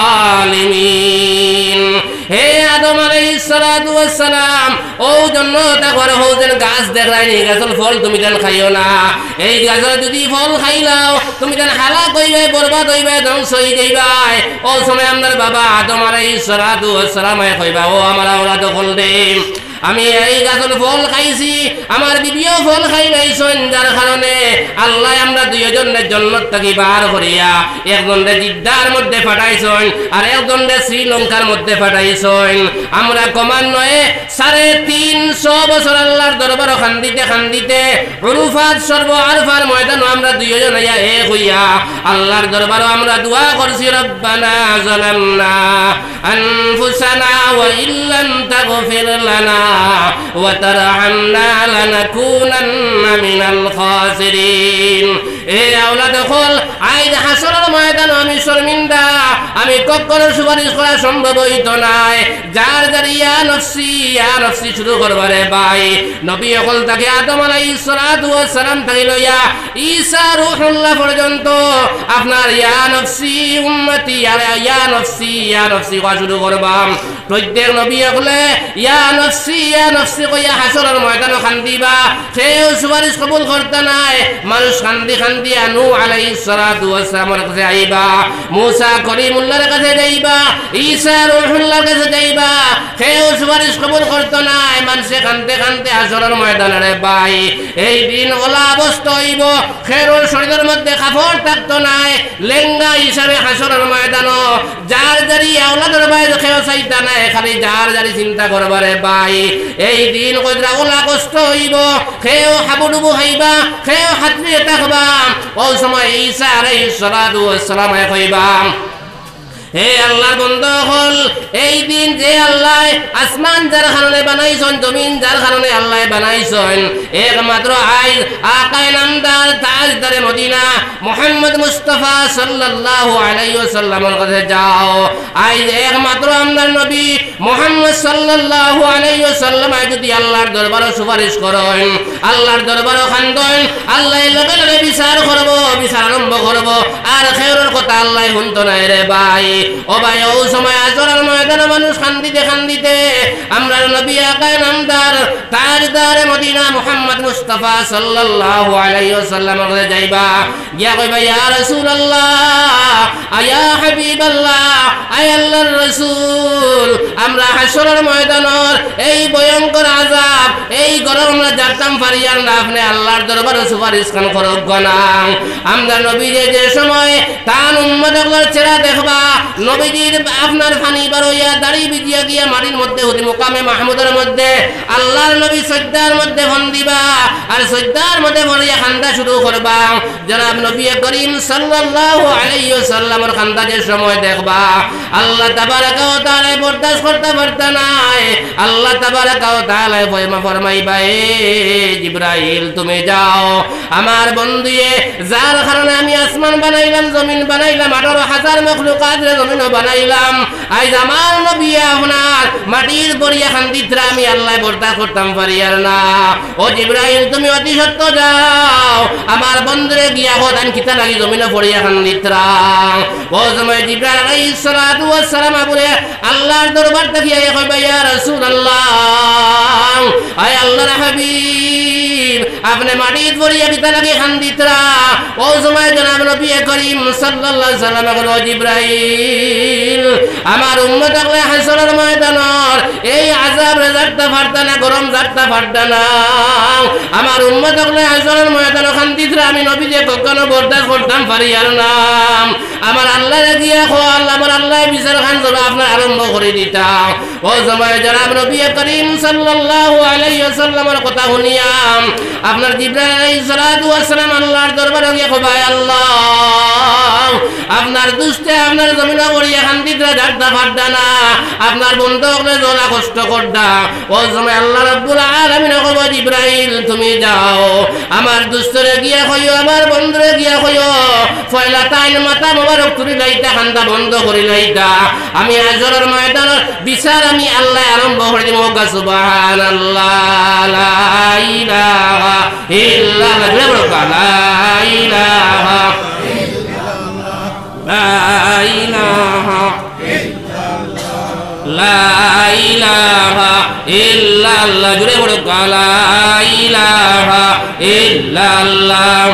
জালিমিন হে আদম আলাইহিস সালাতু ওয়াস সালাম ও জান্নাত ঘর হো যেন গাছ দেখলানি গাছের ফল তুমি যেন খাইও না এই গাছের যদি ফল খাইলাও তুমি যেন হালাক হইবে বরবাদ হইবে ধ্বংস হই যাইবা ও সময় আমাদের বাবা আদম আলাইহিস সালাতু ওয়াস সালাম কইবা ও আমার আওলাদ হল দে আমি এই গাছের ফল খাইছি আমার বিবিও ফল খাই নাইছেন যার কারণে আল্লাহ আমরা দুইজনের জান্নাত থেকে বার করিয়া একজনরে জিদ্দার মধ্যে পাঠাইছেন আর একজনরে শ্রীলঙ্কার মধ্যে পাঠাইছেন আমরা ক্রমান্বয়ে সাড়ে তিনশো বছর আল্লাহর দরবার খান্দিতে খান্দিতে উরুফাত সর্ব আরফার ময়দান আমরা দুইজন ইয়া এক হইয়া আল্লাহর দরবার আমরা দোয়া করছি রব্বানা যালামনা আনফুসানা ওয়া ইল্লাম তাগফির লানা وترحمنا لنكونن من الخاسرين এ আওলাদ হল আইজ হাসরের ময়দান আমি শর্মিন্দা আমি কখনো সুপারিশ করা সম্ভব হইতো নাই যার যার ইয়া নফসি ইয়া নফসি শুরু করবারে ভাই নবী হল তাকে আদম আলাইহিস সালাতু ওয়াস সালাম থেকে লইয়া ঈসা রূহুল্লাহ পর্যন্ত আপনার ইয়া নফসি উম্মতি ইয়া নফসি ইয়া নফসি কয়া শুরু করবাম প্রত্যেক নবী হলে ইয়া নফসি ইয়া নফসি কয়া হাসরের ময়দান খান্দিবা সেও সুপারিশ কবুল করতে নাই মানুষ খান্দি খান্দি নূহ আলাইহিস সালাতু ওয়াস সালামের কাছে আইবা মুসা কলিমুল্লাহর কাছে যাইবা ঈসা রূহুল্লাহর কাছে যাইবা সেও সুপারিশ কবুল করতে নাই মানুষে খান্তে খান্তে হাসরের ময়দানে ভাই এই দিন ওলা অবস্থা হইব খেরুর শরীরের মধ্যে কাপড় থাকতো নাই লেঙ্গা হিসাবে হাসরের ময়দান যার জারি আওলাদের বাইরে খেও চাইতা নাই খালি যার জারি চিন্তা করবারে ভাই এই দিন কইরা ওলা কষ্ট হইব খেও হাবুডুবু হইবা খেও হাতড়িয়ে থাকবা ও সময় ঈসা আলাইহিস সালাতু ওয়াস সালাম কইবা হে আল্লাহর বন্ধু হল এই দিন যে আল্লাহ আসমান যার কারণে বানাইছেন জমিন যার কারণে আল্লাহ বানাইছেন একমাত্র আইজ আকায়ে নামদার তাজদারে মদিনা মুহাম্মদ মুস্তাফা সাল্লাল্লাহু আলাইহি ওয়াসাল্লামের কাছে যাও আইজ একমাত্র আমদার নবী মুহাম্মদ সাল্লাল্লাহু আলাইহি ওয়াসাল্লাম যদি আল্লাহর দরবারে সুপারিশ করেন আল্লাহর দরবারে খান্দন আল্লাহ লগে লগে বিচার করব বিচার আরম্ভ করব আর খেয়রের কথা আল্লাহ শুনতো না রে ভাই ও ভাই ও সময় হাসরের ময়দানে মানুষ খান্দিতে খান্দিতে আমরা নবী আকায়ে নামদার তাজদারে মদিনা মুহাম্মদ মুস্তাফা সাল্লাল্লাহু আলাইহি ওয়াসাল্লামের কাছে যাইবা গিয়া কইবা ইয়া রাসূলুল্লাহ আয়া হাবিবাল্লাহ আয় আল্লাহর রাসূল আমরা হাসরের ময়দানের এই ভয়ঙ্কর আযাব এই গরম আমরা জানতাম পারিয়ার না আপনি আল্লাহর দরবারে সুপারিশ খান করব না আমরা নবী যে সময় তার উম্মতগুলোর চেহারা দেখবা নবীজির আপনার পানি বারইয়া দাড়ি বিজিয়া গিয়া মাটির মধ্যে হতে মুকামে মাহমুদের মধ্যে আল্লাহর নবী সজ্জার মধ্যে ফোন দিবা আর সজ্জার মধ্যে পড়িয়া খান্দা শুরু করবা জনাব নবী করিম সাল্লাল্লাহু আলাইহি ওয়াসাল্লামের খান্দা যে সময় দেখবা আল্লাহ তাবারাকা ওয়া তাআলা বরদাশত করতে পারতা নাই আল্লাহ তাবারাকা ওয়া তাআলা ফরমাইবা এ জিবরাইল তুমি যাও আমার বন্ধুয়ে যার কারণে আমি আসমান বানাইলাম জমিন বানাইলাম আঠারো হাজার মখলুকাত জমিন বানাইলাম আজ আমার নবী আপনার মাটির পরিয়া খান্দিতরা আমি আল্লাহ বরদাশত করতাম পারি আর না ও জিবরাইল তুমি অতি সত্য যাও আমার বন্ধুরে গিয়া হদান কিতা লাগি জমিনে পরিয়া খান্দিতরা ও সময় জিবরাইল আলাইহিস সালাতু ওয়াস সালাম বলে আল্লাহর দরবার থেকে কইবা ইয়া রাসূলুল্লাহ আয় আল্লাহর হাবিব আপনি মাটিত পড়িয়া কিতা লাগি খান্দিতরা ও সময় জনাব নবী করিম সাল্লাল্লাহু আলাইহি সাল্লাম বলল জিবরাইল আমার উম্মত আগলে হাসরের ময়দানের এই আযাব রেজাতটা ফাড়তা না গরম জাতটা ফাড়তা না আমার উম্মত আগলে হাসরের ময়দানে খান্দিতরা আমি নবী যে কখনো বরদাস্ত করতাম পারি আর না আমার আল্লাহ গিয়া কো আল্লাহ আমার আল্লাহ বিচার খান জবা আপনার আরম্ভ করে দিতা ও সময় জনাব নবী করিম সাল্লাল্লাহু আলাইহি ওয়াসাল্লামের কথা শুনিয়া আপনার জিবরাইল আলাইহিস সালাতু ওয়াস সালাম আল্লাহর দরবারে গিয়া কো ভাই আল্লাহ আপনার দুস্তে আপনার জমিনা করিয়া খান্দিতরা জাতটা ফাড়তা না আপনার বন্ধু হলে জলা কষ্ট করতা ও সময় আল্লাহ রাব্বুল আলামিন কো জিবরাইল তুমি যাও আমার দুস্তরে গিয়া কইও আমার বন্ধুরে গিয়া কইও ফয়লা তাইন মাথা মোবারক তুলি লাইতা খান্দা বন্ধ করি লাইতা আমি হাজরের ময়দানের বিচার আমি আল্লাহ আরম্ভ করে দিব সুবহানাল্লাহ লা ইলাহা ইল্লাল্লাহ লা ইলাহা লা ইলাহা লা ইলাহা ইল্লাল্লাহ জুড়ে বড় লা ইলাহা ইল্লাল্লাহ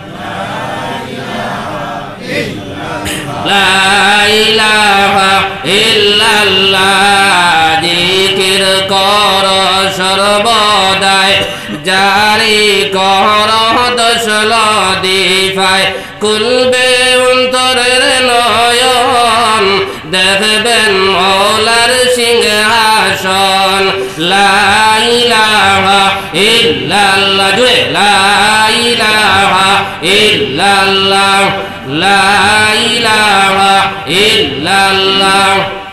লা ইলাহা ইল্লাল্লাহ জিকির কর সর্বদাই জারি কর দশল দিফায় কুলবে অন্তরের নয়ন দেখবেন মৌলার সিংহাসন লা ইলাহা ইল্লাল্লাহ জুড়ে লা ইলাহা ইল্লাল্লাহ লা ইলাহা ইল্লাল্লাহ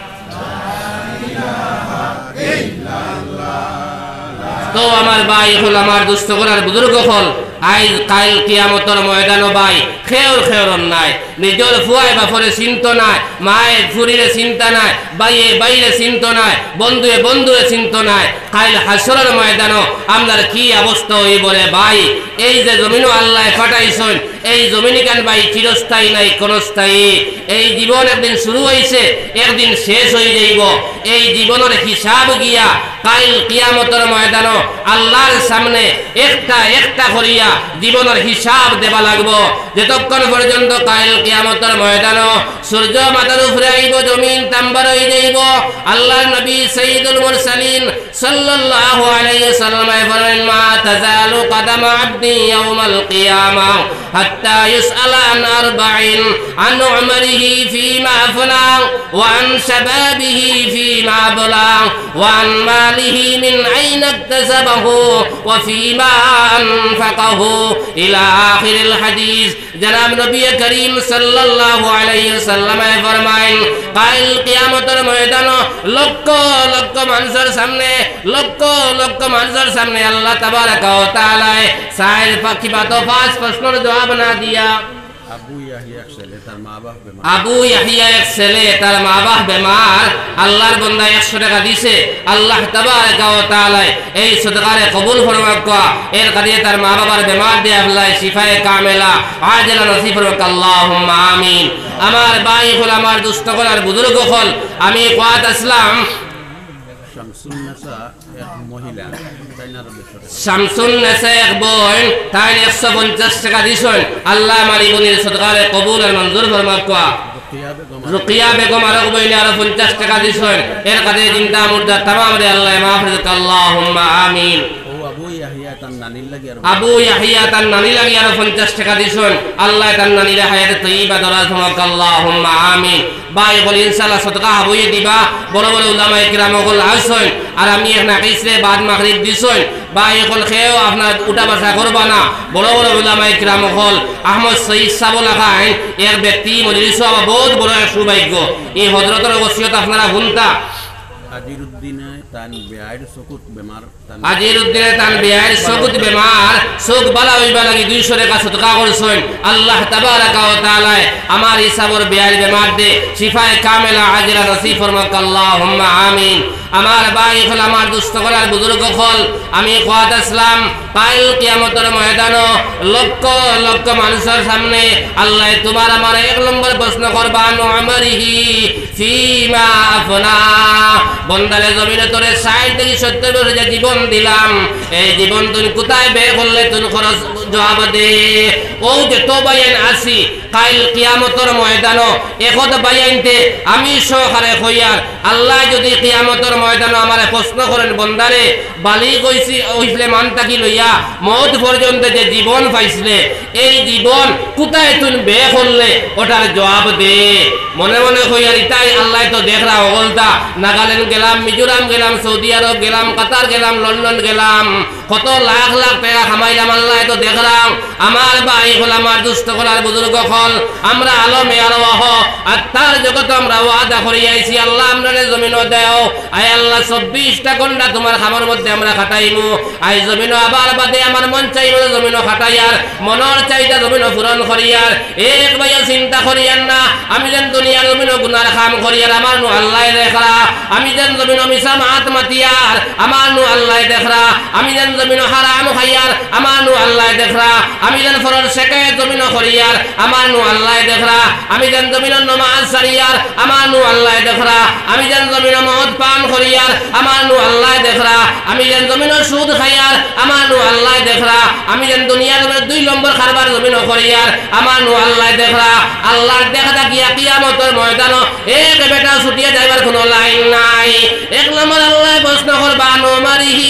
তো আমার ভাই হল আমার দুস্থ করার বুজুর্গ হল আইজ কাল কিয়ামতর ময়দান ভাই খেয়র খেয়র নাই নিজের ফুয়াই বাপরে চিন্ত নাই মায়ের ফুরিরে চিন্তা নাই বাইয়ে বাইরে চিন্ত নাই বন্ধুয়ে বন্ধুরে চিন্ত নাই কাল হাসরের ময়দান আপনার কি অবস্থা হই বলে ভাই এই যে জমিনও আল্লাহ ফাটাইছেন এই জমিন কেন ভাই চিরস্থায়ী নাই ক্ষণস্থায়ী এই জীবন একদিন শুরু হয়েছে একদিন শেষ হয়ে যাইব এই জীবনের হিসাব গিয়া কাল কিয়ামতের ময়দান আল্লাহর সামনে একটা একটা করিয়া জীবনের হিসাব দেবা লাগবো যতক্ষণ পর্যন্ত কাল কিয়ামতের ময়দান সূর্য মাথার উপরে আইব জমিন তাম্বার হয়ে যাইব আল্লাহর নবী সাইয়্যিদুল মুরসালিন সাল্লাল্লাহু আলাইহি ওয়াসাল্লাম বলেন মা তাজালু কদম আবদি ইয়াউমাল কিয়ামাহ হাত্তা ইউসআলা আন আরবাইন আন উমরিহি ফীমা আফনা ওয়া আন শাবাবিহি ফীমা বলা ওয়া আন মালিহি মিন আইনা ইকতাসাবাহু ওয়া ফীমা আনফাকাহু ইলা আখিরিল হাদিস জনাব নবী করিম সাল্লাল্লাহু আলাইহি ওয়াসাল্লাম ফরমায়েন কাল কিয়ামতের ময়দান লক্ষ লক্ষ মানুষের সামনে লক্ষ লক্ষ মানুষের সামনে আল্লাহ তাবারাকা ওয়া তাআলা সাইর পাখি বাতো পাঁচ প্রশ্নের জবাব না দিয়া আবু ইয়াহিয়া এক ছেলে তার মা বাপ বেমার আবু ইয়াহিয়া এক ছেলে তার মা বাপ বেমার আল্লাহর বান্দা একশো টাকা দিছে আল্লাহ তাবারাকা ওয়া তাআলা এই সদকারে কবুল ফরমাক এর কাদিয়ে তার মা বাবার বেমার দিয়ে আল্লাহ শিফায়ে কামেলা আজলা নসিব ফরমাক আল্লাহুম্মা আমিন আমার ভাই হল আমার দুস্থ করার বুজুর্গ হল আমি কোয়াত আসলাম শামসুন নেসা এক মহিলা শামসুন নেসা এক বোন তাই একশো পঞ্চাশ টাকা দিছেন আল্লাহ আমার ইবনের সদকারে কবুল আর মঞ্জুর ফরমাক রুকিয়া বেগম আর বইনে আর পঞ্চাশ টাকা দিছেন এর কাছে চিন্তা মুর্দা तमाम রে আল্লাহ মাফ করে আল্লাহুম্মা আমিন আবু ইয়াহিয়া তার নানির লাগি আর আবু ইয়াহিয়া তার নানি লাগি আর পঞ্চাশ টাকা দিছেন আল্লাহ তার নানির হায়াত তয়্যিবা দরাজ ফরমাক আল্লাহুম্মা আমিন ভাই বল ইনশাআল্লাহ সদকা হবই দিবা বড় বড় উলামায়ে কিরাম ওগুল আসেন আর আমি এক নাকিসে বাদ মাগরিব দিছেন ভাই কল খেও আপনার উঠা বসা করবা না বড় বড় উলামায়ে কিরাম হল আহমদ সঈদ সাহেব লাগায় এর ব্যক্তি মজলিস বহুত বড় সৌভাগ্য এই হযরতের ওসিয়ত আপনারা শুনতা আজিরউদ্দিনে তান বিআইর সুকুত বেমার আজিরউদ্দিনে তান বিআইর সুকুত বেমার সুখ বালা হইবা লাগি দুইশো টাকা সদকা করছেন আল্লাহ তাবারাকা ওয়া তাআলা আমার হিসাবর বিআইর বেমার দে শিফায়ে কামেলা আজরা নসিব ফরমাক আল্লাহুম্মা আমিন আমার ভাই হল আমার দুস্থ করার বুজুর্গ হল আমি কোয়াত আসলাম কাল কিয়ামতের ময়দান লক্ষ লক্ষ মানুষের সামনে আল্লাহ তোমার আমার এক নম্বর প্রশ্ন করবা নুমারিহি ফীমা আফনা বন্দারে জমিনে তোরে ষাট থেকে সত্তর বছর যে জীবন দিলাম এই জীবন তুই কোথায় ব্যয় করলে তুই খরচ জবাব দে ও যে তো বাইন আসি কাল কিয়ামতের ময়দানো একত বাইনতে আমি সহকারে কইয়ার আল্লাহ যদি কিয়ামতের ময়দানো আমারে প্রশ্ন করেন বন্দারে বালি কইছি হইলে মান তাকি লইয়া মওত পর্যন্ত যে জীবন পাইছিলে এই জীবন কোথায় তুই ব্যয় করলে ওটার জবাব দে মনে মনে কইয়ার ইতাই আল্লাহ তো দেখরা ওগলতা নাগাল্যান্ড গেলাম মিজোরাম গেলাম সৌদি আরব গেলাম কাতার গেলাম লন্ডন গেলাম কত লাখ লাখ টাকা কামাইলাম আল্লাহ তো দেখলাম আমার ভাই হল আমার দুষ্ট করার বুজুর্গ হল আমরা আলমে আরওয়াহ আত্মার জগতে আমরা ওয়াদা করি আইছি আল্লাহ আমরারে জমিনও দেও আয় আল্লাহ চব্বিশটা ঘন্টা তোমার খাবার মধ্যে আমরা খাটাইমু আই জমিনও আবার বাদে আমার মন চাইব জমিনও খাটাইয়ার মনের চাইদা জমিনও পূরণ করিয়ার এক ভাইয়া চিন্তা করিয়ার না আমি যেন দুনিয়ার জমিনও গুনার কাম করিয়ার আমার নু আল্লাহ দেখরা আমি যেন জমিনও মিশা মাত মাতিয়ার আমার নু আল্লাহ দেখরা আমি যেন জমিনও হারাম খাইয়ার আমার নু আল্লাহ দেখরা আমি যেন ফরজ শেখে জমিনও করিয়ার আমার নু আল্লাহ দেখরা আমি যেন জমিনও নমাজ সারিয়ার আমার নু আল্লাহ দেখরা আমি যেন জমিনও মদ পান করিয়ার আমার নু আল্লাহ দেখরা আমি যেন জমিনও সুদ খাইয়ার আমার নু আল্লাহ দেখরা আমি যেন দুনিয়ার দুই নম্বর খারবার জমিনও করিয়ার আমার নু আল্লাহ দেখরা আল্লাহর দেখা থাকিয়া কিয়ামতের ময়দানো এক বেটা ছুটিয়ে যাইবার কোনো লাইন নাই এক নম্বর আল্লাহ প্রশ্ন করবা নোমারিহি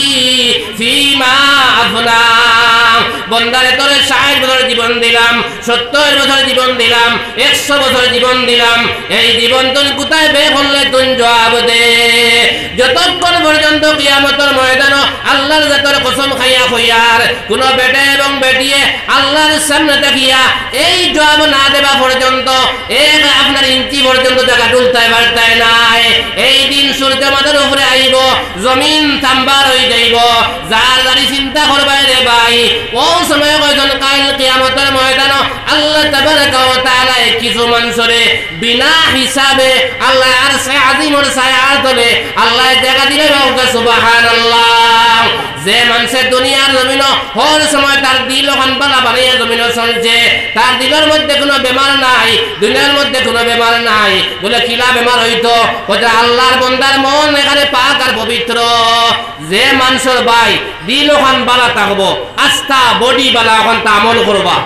ফিমা আফনা বন্দারে তোরে ষাট বছর জীবন দিলাম সত্তর বছর জীবন দিলাম একশো বছর জীবন দিলাম এই জীবন তুই কোথায় ব্যয় করলে তুই জবাব দে যতক্ষণ পর্যন্ত কিয়ামতের ময়দানো আল্লাহর জাতের কসম খাইয়া হইয়ার কোন বেটে এবং বেটিয়ে আল্লাহর সামনে দেখিয়া এই জবাব না দেবা পর্যন্ত এক আপনার ইঞ্চি পর্যন্ত জায়গা ডুলতায় বাড়তায় নাই এই দিন সূর্য মাথার উপরে আইব জমিন থাম্বার হয়ে যাইব যার যারি চিন্তা করবাই রে ভাই ও সময় কয়জন কাল কিয়ামতের ময়দানো আল্লাহ তাবারাকা ওয়া তাআলা কিছু মানুষরে বিনা হিসাবে আল্লাহ আরশে আজিমের ছায়ার তলে আল্লাহ জায়গা দিলে সুবহানাল্লাহ যে মানুষের দুনিয়ার জমিন হর সময় তার দিল খানপালা বানাইয়া জমিন চলছে তার দিলের মধ্যে কোনো বেমার নাই দুনিয়ার মধ্যে কোনো বেমার নাই বলে কিলা বেমার হইতো ওটা আল্লাহর বন্দার মন এখানে পাক আর পবিত্র যে মানুষের ভাই দিল খানপালা থাকবো আস্থা বডি বালা এখন তা আমল করবা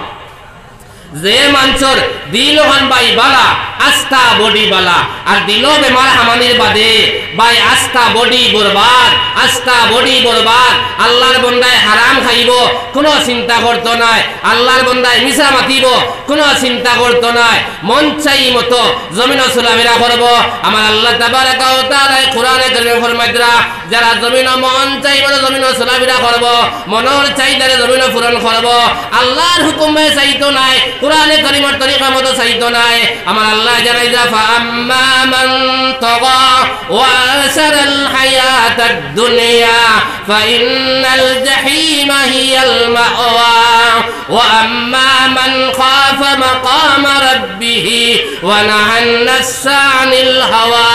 যে মানুষের দিল খান ভাই বালা আস্থা বডি বালা আর দিল বেমার হামানির বাদে ভাই আস্থা বডি বরবাদ আস্থা বডি বরবাদ আল্লাহর বন্দায় হারাম খাইব কোনো চিন্তা করতো নাই আল্লাহর বন্দায় মিশা মাতিব কোনো চিন্তা করতো নাই মন চাই মতো জমিন চলাফেরা করব আমার আল্লাহ তাবারাকা ওয়া তাআলা কোরআনে কারীমে ফরমাইতরা যারা জমিন মন চাইব জমিন চলাফেরা করব মনের চাইদারে জমিন পূরণ করব আল্লাহর হুকুমে চাইতো নাই কোরআনে কারীমের তরিকা মতো চাইতো নাই আমার আল্লাহ জানাই যা ফাআম্মা মান তাগা ওয়া আসারাল হায়াতাদ দুনিয়া ফাইন্নাল জাহিমা হিয়াল মাওয়া ওয়া আম্মা মান খাফা মাকামা রাব্বিহি ওয়া নাহান নাফসা আনিল হাওয়া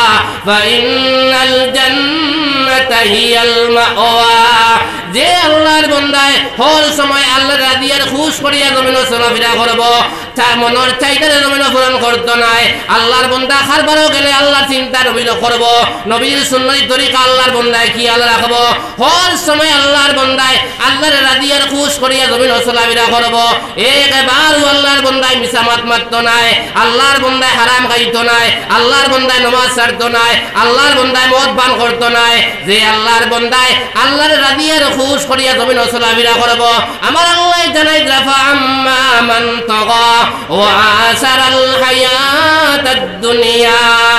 ফাইন্নাল জান্নাতা হিয়াল মাওয়া যে আল্লাহর বান্দায় হল সময় আল্লাহর রাদিয়ার খুশ করিয়া জমিন চলাফেরা করব তার মনের চাইদারে জমিন পূরণ করতো নাই আল্লাহর বান্দা খারবারও গেলে আল্লাহর চিন্তা নবীন করব নবীর সুন্নতি তরিকা আল্লাহর বান্দায় কি আল্লাহ রাখবো হল সময় আল্লাহর বান্দায় আল্লাহর রাদিয়ার খুশ করিয়া জমিন চলাফেরা করব একবার আল্লাহর বান্দায় মিছামাত মারতো নাই আল্লাহর বান্দায় হারাম খাইতো নাই আল্লাহর বান্দায় নামাজ ছাড়তো নাই আল্লাহর বান্দায় মদ পান করতো নাই যে আল্লাহর বান্দায় আল্লাহর রাদিয়ার খুশ করিয়া জমিন চলাফেরা করব আমার আল্লাহ জানাই রাফা আম্মা মান তাগা ওয়া আসারাল হায়াতাদ দুনিয়া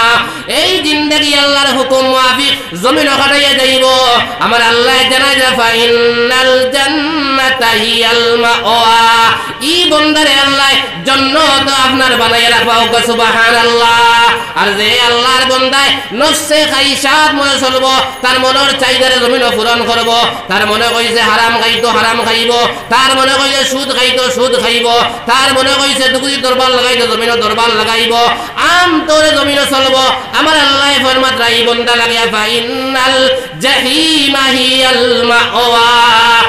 এই জিন্দেগি আল্লাহর হুকুম মুআফিক জমিন কাটাইয়া যাইব আমার আল্লাহ জানাই রাফা ইন্নাল জান্নাতা হিয়াল মাওয়া ই বন্দারে আল্লাহ জান্নাত আপনার বানাইয়া রাখবা সুবহানাল্লাহ আর যে আল্লাহর বান্দায় নফসে খাইশাত মনে চলবো তার মনের চাইদারে জমিন পূরণ করব তার মনে কইছে হারাম খাইতো হারাম খাইব তার মনে কইছে সুদ খাইতো সুদ খাইব তার মনে কইছে দুকুদি দরবার লাগাইতো জমিন দরবার লাগাইব আম তোরে জমিন চলব আমার আল্লাহ ফরমাত রাই বন্দা লাগিয়া ফাইনাল জাহিমা হিয়াল মাওয়া ই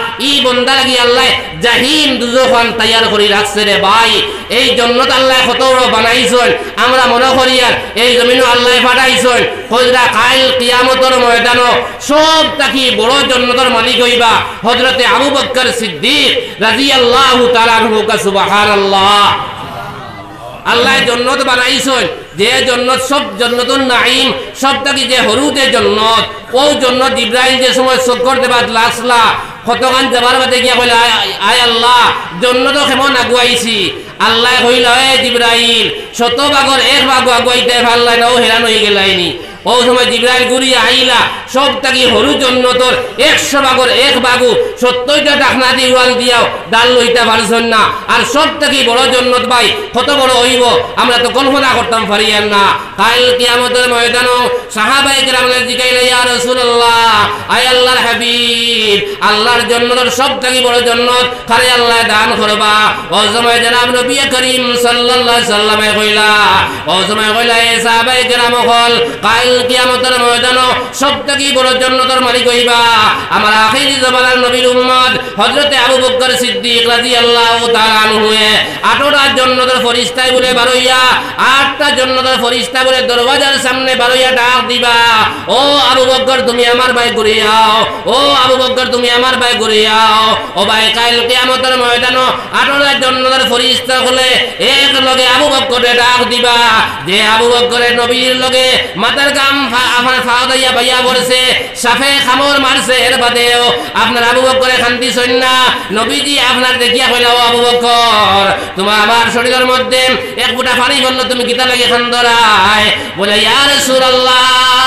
বন্দা লাগি আল্লাহ জাহিম দুজখান তৈয়ার করে রাখছে রে ভাই। এই জন্নত আল্লাহ কত বড় বানাইছেন আমরা মনে করি আর এই জমিনও আল্লাহ পাঠাইছেন হজরা কাল কিয়ামতের ময়দানও সব থাকি বড় জন্নতের মালিক হইবা হযরতে আবু বকর সিদ্দিক রাদিয়াল্লাহু তাআলা আনহু। সুবহানাল্লাহ। আল্লাহ জন্নত বানাইছেন যে জন্নত সব জন্নতুন নাঈম সব থাকি যে হরুতে জন্নত ও জন্নত ইব্রাহিম যে সময় চক্কর দেবাত লাসলা কতখান যাবার বাদে গিয়া কইলা আয় আল্লাহ জন্নত কেমন আগুয়াইছি। আল্লাহ কইল এ জিবরাইল শত ভাগর এক ভাগ আগুয়াইতে পারলা না ও হেরান হয়ে গেলাইনি। ও সময় জিবরাইল ঘুরিয়া আইলা সব থাকি হরু জন্নতর একশো ভাগর এক ভাগু সত্তরটা ডাকনা দিয়ে উড়াল দিয়াও ডাল লইতে পারছেন না। আর সব থাকি বড় জন্নত ভাই কত বড় হইব আমরা তো কল্পনা করতাম পারি আর না। কাল কিয়ামতের ময়দানও সাহাবায়ে কেরামের জিগাইলা ইয়া রাসূলুল্লাহ আয় আল্লাহর হাবিব আল্লাহর জন্নতের সব থাকি বড় জন্নত কারে আল্লাহ দান করবা। ও সময় জনাব নবী করিম সাল্লাল্লাহু আলাইহি সাল্লামে কইলা ও সময় কইলা এ সাহাবায়ে কেরাম হল কাল কিয়ামতের ময়দানও সব থেকে বড় জন্নতের মালিক হইবা আমার আখিরি জামানার নবীর উম্মত হযরতে আবু বকর সিদ্দিক রাদিয়াল্লাহু তাআলা আনহু। আটটা জন্নতের ফেরেশতায় বলে বারইয়া আটটা জন্নতের ফেরেশতা বলে দরওয়াজার সামনে বারইয়া ডাক দিবা ও আবু বকর তুমি আমার ভাই ঘুরে আও ও আবু বকর তুমি আমার ভাই ঘুরে আও। ও ভাই কাল কিয়ামতের ময়দানও আটটা জন্নতের ফেরেশতা বলে এক লগে আবু বকরে ডাক দিবা যে আবু বকরের নবীর লগে মাথার গাম আমার ফাওদাইয়া ভাইয়া বলছে সাফে খামর মারছে এর বাদেও আপনার আবু বকরে খান্তি সৈন্যা নবীজি আপনার দেখিয়া কইলা ও আবু বকর তোমার আমার শরীরের মধ্যে এক ফুটা পানি বললো তুমি গীতা লাগে খান্দরায় বলে ইয়া রাসূলুল্লাহ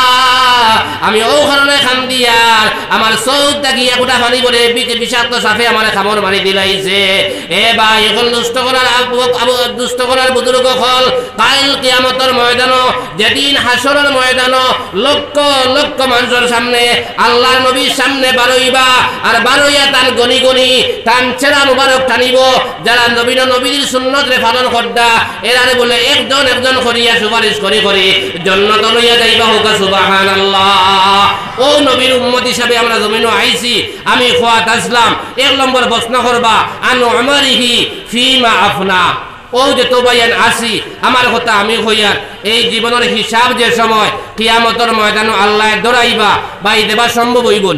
আমি ও কারণে খান্দি আর আমার চৌকটা গিয়া গোটা পানি বলে বিষাক্ত সাফে আমার খামর মারি দিলাইছে। এ ভাই এখন দুষ্ট করার আবু দুষ্ট করার বুজুর্গ হল কাল কিয়ামতের ময়দানও যেদিন হাসরের ময়দানও লক্ষ লক্ষ মানুষের সামনে আল্লাহর নবীর সামনে বারইবা আর বারইয়া তার গনি গনি তান ছেড়া মুবারক টানিব যারা নবীন নবীর সুন্নতরে পালন করদা এরারে বলে একজন একজন করিয়া সুপারিশ করে করে জান্নাত লইয়া যাইবা হোক সুবহানাল্লাহ। ও নবীর উম্মত হিসাবে আমরা জমিনও আইছি আমি খোয়াত আসলাম এক নম্বর প্রশ্ন করবা আন উমরিহি ফিমা আফনা ও যে তোবায়ান আসি আমার কথা আমি হইয়ার এই জীবনের হিসাব যে সময় কিয়ামতের ময়দানে আল্লাহ দৌড়াইবা বাই দেবা সম্ভব হইবন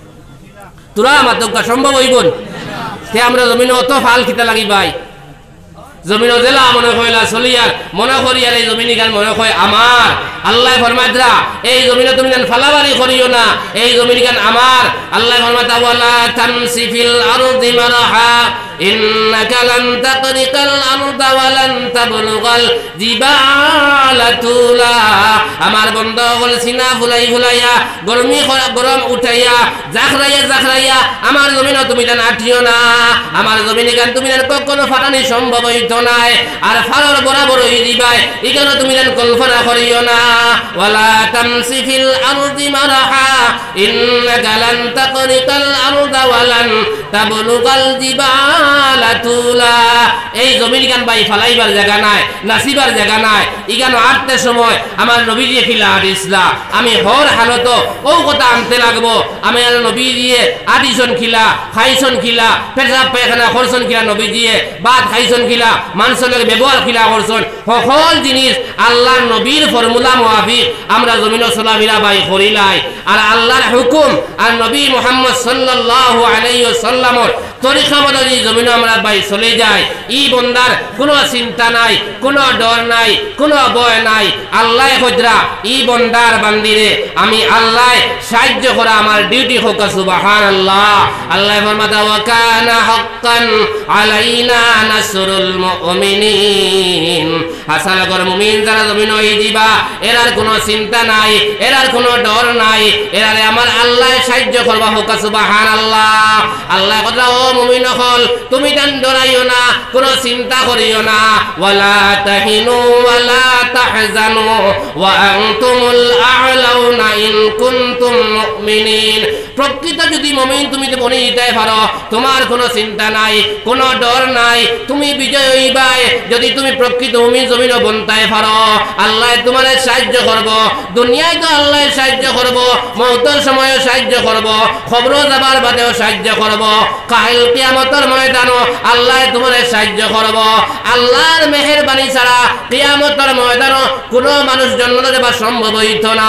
তোরা আমার তো সম্ভব হইবন সে আমরা জমিনে অত ফাল খিতা লাগি ভাই জমিন জেলা মনে হইলা চলিয়ার মনে করি আর এই জমিনি গান মনে হয় আমার আল্লাহ ফরমাইদরা এই জমিনে তুমি গান ফালাবারি করিও না এই জমিনি গান আমার আল্লাহ ফরমাতা ওয়ালা তামসিফিল আরদি মারহা ইন্নাকা লান তাকরিকাল আরদা ওয়া লান তাবলুগাল জিবালা তুলা। আমার বন্ধ হল সিনা ফুলাই ফুলাইয়া গরমি গরম উঠাইয়া জাখরাইয়া জাখরাইয়া আমার জমিনে তুমি গান আঠিও না আমার জমিনি গান তুমি গান কখনো ফাটানি সম্ভব হইতো নাই আর ফালর বরাবর হই দিবাই এখানে তুমি গান কল্পনা করিও না। ওয়ালা তামসিফিল আরদি মারহা ইন্নাকা লান তাকরিকাল আরদা ওয়া লান তাবলুগাল জিবালা তুলা। এই জমিন গান ভাই ফালাইবার জায়গা নাই নাসিবার জায়গা নাই ইগানো আটটার সময় আমার নবী দিয়ে খিলা আটিসলা আমি হর হালত ও কথা আনতে লাগবো আমি আর নবী দিয়ে আটিসন খিলা খাইছন খিলা পেশাব পায়খানা করছন খিলা নবী দিয়ে ভাত খাইছন খিলা মানুষের লগে ব্যবহার খিলা করছন সকল জিনিস আল্লাহর নবীর ফর্মুলা মুআফিক আমরা জমিন চলাফেরা বাই করিলাই আর আল্লাহর হুকুম আর নবী মুহাম্মদ সাল্লাল্লাহু আলাইহি ওয়াসাল্লামর তরিকা মতে জমিন আমরা বাই চলে যায় ই বন্দার কোনো চিন্তা নাই কোনো ডর নাই কোনো ভয় নাই আল্লাহ হজরা ই বন্দার বান্দিরে আমি আল্লাহ সাহায্য করা আমার ডিউটি হোক সুবহানাল্লাহ। আল্লাহ ফরমাতা ওয়া কানা হাক্কান আলাইনা নাসরুল মুমিনিন হাসানগর মুমিন যারা জমিন হই দিবা এরার কোনো চিন্তা নাই এরার কোনো ডর নাই এরারে আমার আল্লাহ সাহায্য করবা হোক সুবহানাল্লাহ। আল্লাহ কথা ও মুমিন হল তুমি তান ডরাইও না কোনো চিন্তা করিও না ওয়ালা তাহিনু ওয়ালা তাহজানু ওয়া আনতুমুল আ'লাউনা ইন কুনতুম মুমিনিন। প্রকৃত যদি মুমিন তুমি তো বনে দিতে পারো তোমার কোনো চিন্তা নাই কোনো ডর নাই তুমি বিজয় ভাই যদি তুমি প্রকৃত মুমিন জমিনও বন্তায় পারো আল্লাহ তোমার সাহায্য করব দুনিয়ায় তো আল্লাহ সাহায্য করব মওতের সময়ও সাহায্য করব খবর যাবার বাদেও সাহায্য করব কাল কিয়ামতের ময়দানও আল্লাহ তোমার সাহায্য করব আল্লাহর মেহেরবানি ছাড়া কিয়ামতের ময়দানও কোনো মানুষ জন্ম দেওয়া সম্ভব হইতো না।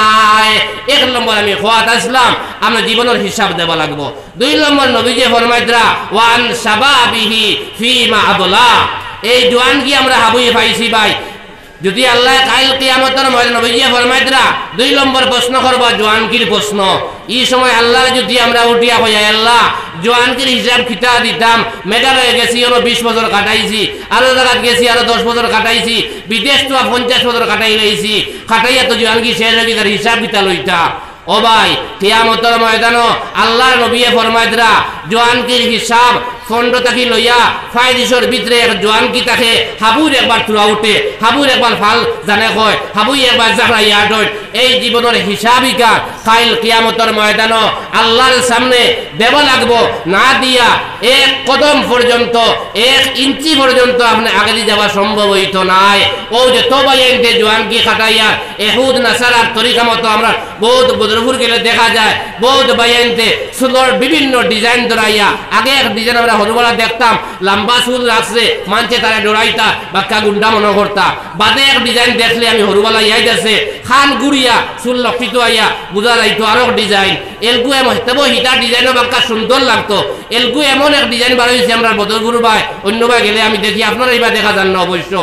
এক নম্বর আমি খোয়াত আসলাম আমরা জীবনের হিসাব দেব লাগবো। দুই নম্বর নবীজি ফরমাইতরা ওয়ান শাবাবিহি ফিমা আবলা এই জোয়ান কি আমরা হাবুই পাইছি ভাই যদি আল্লাহ কাল কিয়ামতের ময়দানে নবীজি ফরমাইতরা দুই নম্বর প্রশ্ন করবা জোয়ানকির প্রশ্ন এই সময় আল্লাহ যদি আমরা উঠিয়া হইয়া আল্লাহ জোয়ানকির হিসাব খিতা দিতাম মেঘালয়ে গেছি আরো বিশ বছর কাটাইছি আরো জায়গায় গেছি আরো দশ বছর কাটাইছি বিদেশ তো পঞ্চাশ বছর কাটাই লাইছি কাটাইয়া তো জোয়ানকি শেষ হয়ে তার হিসাব কিতা লইতা ও ভাই কিয়ামতের ময়দানও আল্লাহর নবী ফরমাইতরা জোয়ানকির হিসাব ফন্ড তাকি লইয়া ফাইদিসর ভিতরে এক জোয়ান কি তাকে হাবুর একবার তুলা উঠে হাবুর একবার ফাল জানে কয় হাবুই একবার জাগরাইয়া ডট এই জীবনের হিসাবিকা কাইল কিয়ামতের ময়দানও আল্লাহর সামনে দেব লাগবো না দিয়া এক কদম পর্যন্ত এক ইঞ্চি পর্যন্ত আপনি আগে দিয়ে যাওয়া সম্ভব হইতো নাই। ও যে তোবা এনতে জোয়ান কি খাটাইয়া এহুদ নাসারার তরিকা মতো আমরা বহুত বদরপুর গেলে দেখা যায় বহুত বাইনতে সুন্দর বিভিন্ন ডিজাইন ধরাইয়া আগে এক ডিজাইন আমরা হরুবালা দেখতাম লম্বা চুল রাখছে মানছে তারা ডরাইতা বাক্কা গুন্ডা মনে করতা বাদে এক ডিজাইন দেখলে আমি হরুবালা ইয়াই যাচ্ছে খান গুড়িয়া চুল লক্ষিত আইয়া বুঝা যাইতো আরো ডিজাইন এলগু এমন তবে হিটা ডিজাইনও বাক্কা সুন্দর লাগতো এলগু এমন এক ডিজাইন বার হয়েছে আমরা বদরপুর ভাই অন্য ভাই গেলে আমি দেখি আপনারা এইবার দেখা যান না অবশ্য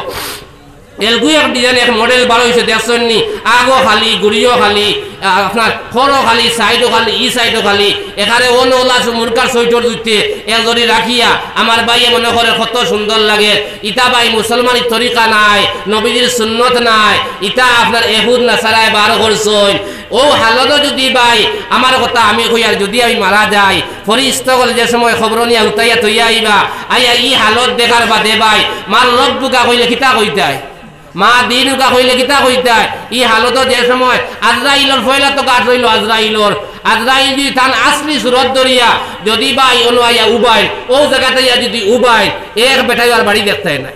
এলগু এক ডিজাইন এক মডেল বার হয়েছে দেখছেন নি আগো খালি গুড়িও খালি আপনার খরো খালি সাইডও খালি ই সাইডও খালি এখানে অন্য ওলা মুরকার সৈটর দিতে একজনই রাখিয়া আমার ভাইয়ে মনে করে কত সুন্দর লাগে ইটা ভাই মুসলমানের তরিকা নাই নবীজির সুন্নত নাই ইটা আপনার এহুদ নাসারায় বার করছেন ও হালত যদি ভাই আমার কথা আমি কইয়ার যদি আমি মারা যাই ফরিস্তা বলে যে সময় খবর নিয়ে উঠাইয়া তৈয়া আইবা আইয়া ই হালত দেখার বাদে ভাই মার রব্বুকা কইলে কিতা কইতায় মা দিনুকা কইলে কিতা কইতায় ই হালত যে সময় আজরাইলর ফয়লা তো কাট রইল আজরাইলর আজরাইল যদি তান আসলি সুরত দরিয়া যদি ভাই অনুয়াইয়া উবাই ও জায়গাতে যদি উবাই এক বেটাই আর বাড়ি দেখতে নাই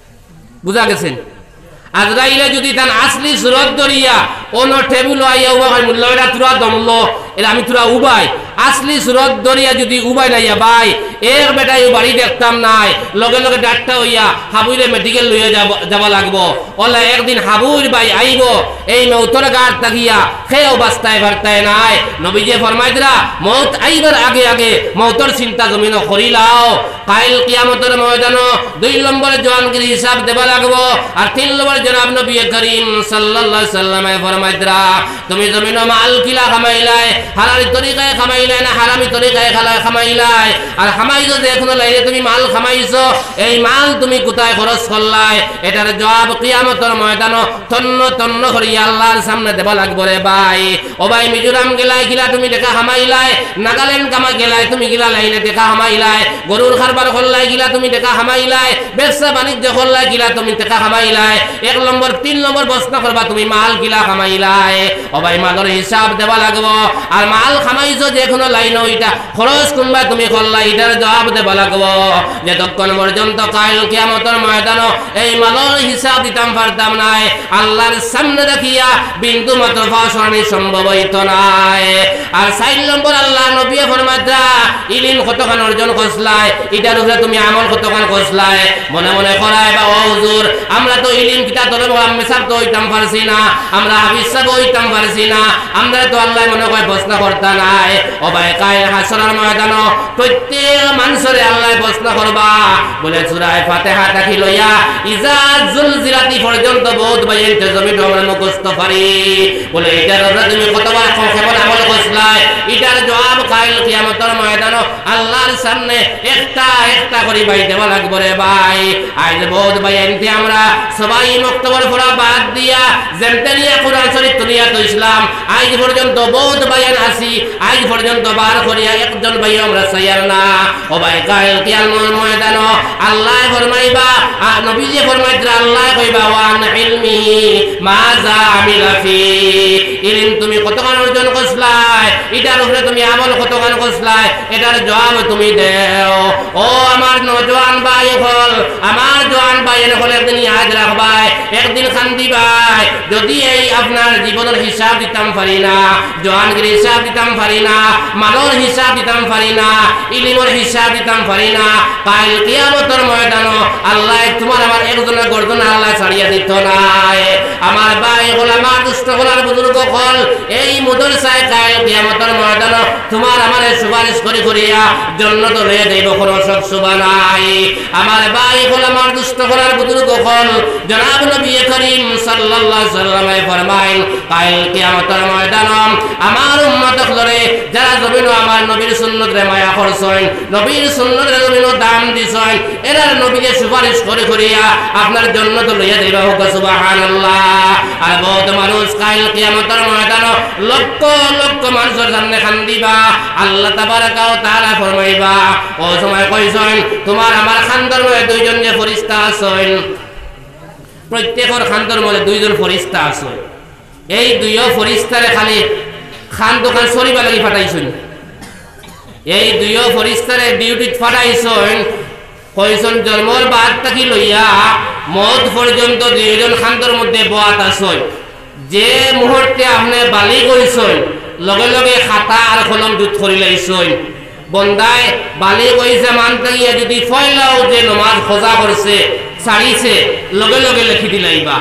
বুঝা গেছেন আজরাইলে যদি তান আসলি সুরত দরিয়া অন্য টেবিল আইয়া উবা হয় মূল্য এটা তুরা দমলো এটা আমি তুরা উবাই আসলি সুরত দরিয়া যদি উবাই নাইয়া ভাই এক বেটাই বাড়ি দেখতাম নাই লগে লগে ডাক্তার হইয়া হাবুইরে মেডিকেল লইয়া যাবা লাগবো ওলা একদিন হাবুইর ভাই আইব এই মৌতর গাড় তাকিয়া সেই অবস্থায় বার্তায় নাই নবীজি ফরমাইতরা মৌত আইবার আগে আগে মৌতর চিন্তা জমিন করিলাও কাইল কিয়ামতের ময়দানও দুই নম্বরে জওয়ানগির হিসাব দেবা লাগবো আর তিন নম্বরে জনাব নবী করিম সাল্লাল্লাহু আলাইহি সাল্লামে ফরমাইতরা তুমি জমিন মাল কিলা কামাইলাই হালাল তরিকায় কামাইলাই না হারামি তরিকায় কামাইলাই আর খামাইছো যে এখনো লাইনে তুমি মাল খামাইছো এই মাল তুমি কোথায় খরচ করলাই এটার জবাব কিয়ামতের ময়দানও তন্ন তন্ন করিয়া আল্লাহর সামনে দেবা লাগবো রে ভাই ও ভাই মিজোরাম গেলাই গিলা তুমি দেখা খামাইলাই নাগাল্যান্ড কামা গেলাই তুমি গিলা লাইনে দেখা খামাইলাই গরুর খারবার করলাই গিলা তুমি দেখা খামাইলাই ব্যবসা বাণিজ্য করলাই গিলা তুমি দেখা খামাইলাই এক নম্বর তিন নম্বর প্রশ্ন করবা তুমি মাল গিলা খামাইলাই ও ভাই মালের হিসাব দেবা লাগবো আর মাল খামাইছো যে এখনো লাইন ওইটা খরচ কোনবা তুমি করলাই এটার জবাব দেবা লাগবো যতক্ষণ পর্যন্ত কাল কিয়ামতের ময়দানও এই মালের হিসাব দিতাম পারতাম নাই আল্লাহর সামনে দেখিয়া বিন্দু মাত্র ফাঁসানি সম্ভব হইতো নাই। আর চার নম্বর আল্লাহ নবী ফরমাইতরা ইলম কতখান অর্জন করছলাই এটার উপরে তুমি আমল কতখান করছলাই মনে মনে করাই বা ও হুজুর আমরা তো ইলম কিতা ধরে মেসাব তো হইতাম পারছি না আমরা হাফিজ সাহেব হইতাম পারছি না আমরা তো আল্লাহ মনে করে প্রশ্ন করতা নাই ও ভাই কায় হাসরের ময়দানও প্রত্যেক মানুষের আল্লাহ প্রশ্ন করবা বলে সূরা ফাতিহা থাকি লইয়া ইজা জুলজিলাতি পর্যন্ত বহুত বাইন জমিন আমরা মুখস্থ পারি বলে এটার উপরে তুমি কতবার কেমন আমল করছলাই এটার জবাব কাল কিয়ামতের ময়দানও আল্লাহর সামনে একটা একটা করে ভাই দেওয়া লাগবে রে ভাই আজ বহুত বাইনতে আমরা সবাই মুক্তবর পড়া বাদ দিয়া জেমতেরিয়া কোরআন শরীফ দুনিয়া তো ইসলাম আজ পর্যন্ত বহুত বাইন বাইন আসি আজ পর্যন্ত বার করিয়া একজন ভাই আমরা সাইয়ার না ও ভাই কাল কিয়ামত ময়দান আল্লাহ ফরমাইবা নবীজি ফরমাইতরা আল্লাহ কইবা ওয়ান ইলমি মাযা আমিলা ফি ইলম তুমি কতখান অর্জন করছলাই এটার উপরে তুমি আমল কতখান করছলাই এটার জবাব তুমি দেও ও আমার নওজোয়ান ভাই হল আমার জওয়ান ভাই হল একদিন ইয়াদ রাখবাই একদিন খান্দিবাই যদি এই আপনার জীবনের হিসাব দিতাম পারি না জওয়ানগির হিসাব দিতাম পারি না মালের হিসাব দিতাম পারি না ইলমের হিসাব দিতাম পারি না কাল কিয়ামতের ময়দান আল্লাহ তোমার আমার একজনের গর্দন আল্লাহ ছাড়িয়া দিত না আমার ভাই হল আমার দুষ্ট হলার বুজুর্গ হল এই মাদ্রাসায় কাল কিয়ামতের ময়দান তোমার আমার সুপারিশ করে করিয়া জান্নাত লয়ে দেব কোনো শখ সুবা নাই আমার ভাই হল আমার দুষ্ট হলার বুজুর্গ হল জনাব নবী করিম সাল্লাল্লাহু আলাইহি ওয়াসাল্লাম ফরমাইন কাল কিয়ামতের ময়দান আমার উম্মত হলরে যারা জমিন আমার নবীর সুন্নতরে মায়া করছেন নবীর সুন্নতরে জমিন দাম দিছেন এরা নবীকে সুপারিশ করে করিয়া আপনার জান্নাত লইয়া দেব হোক সুবহানাল্লাহ আর বহুত মানুষ কাল কিয়ামতের ময়দান লক্ষ লক্ষ মানুষের সামনে কান্দিবা আল্লাহ তাবারাকা ওয়া তাআলা ফরমাইবা ও সময় কইছেন তোমার আমার খানদার মধ্যে দুইজন যে ফেরেশতা আছেন প্রত্যেকের খানদার মধ্যে দুইজন ফেরেশতা আছে এই দুইও ফেরেশতারে খালি খান দোকান সরিবা লাগি পাঠাইছেন এই দুইও ফেরেশতারে ডিউটি পাঠাইছেন কইছেন জন্মর বাদ থাকি লইয়া মত পর্যন্ত দুইজন খানদার মধ্যে বয়াত আছেন যে মুহূর্তে আপনি বালি কইছেন লগে লগে খাতা আর কলম দুধ করি লাইছেন বন্দায় বালি কইছে মানতে গিয়ে যদি ফয়লাও যে নমাজ খোঁজা করছে ছাড়িছে লগে লগে লিখি দিলাইবা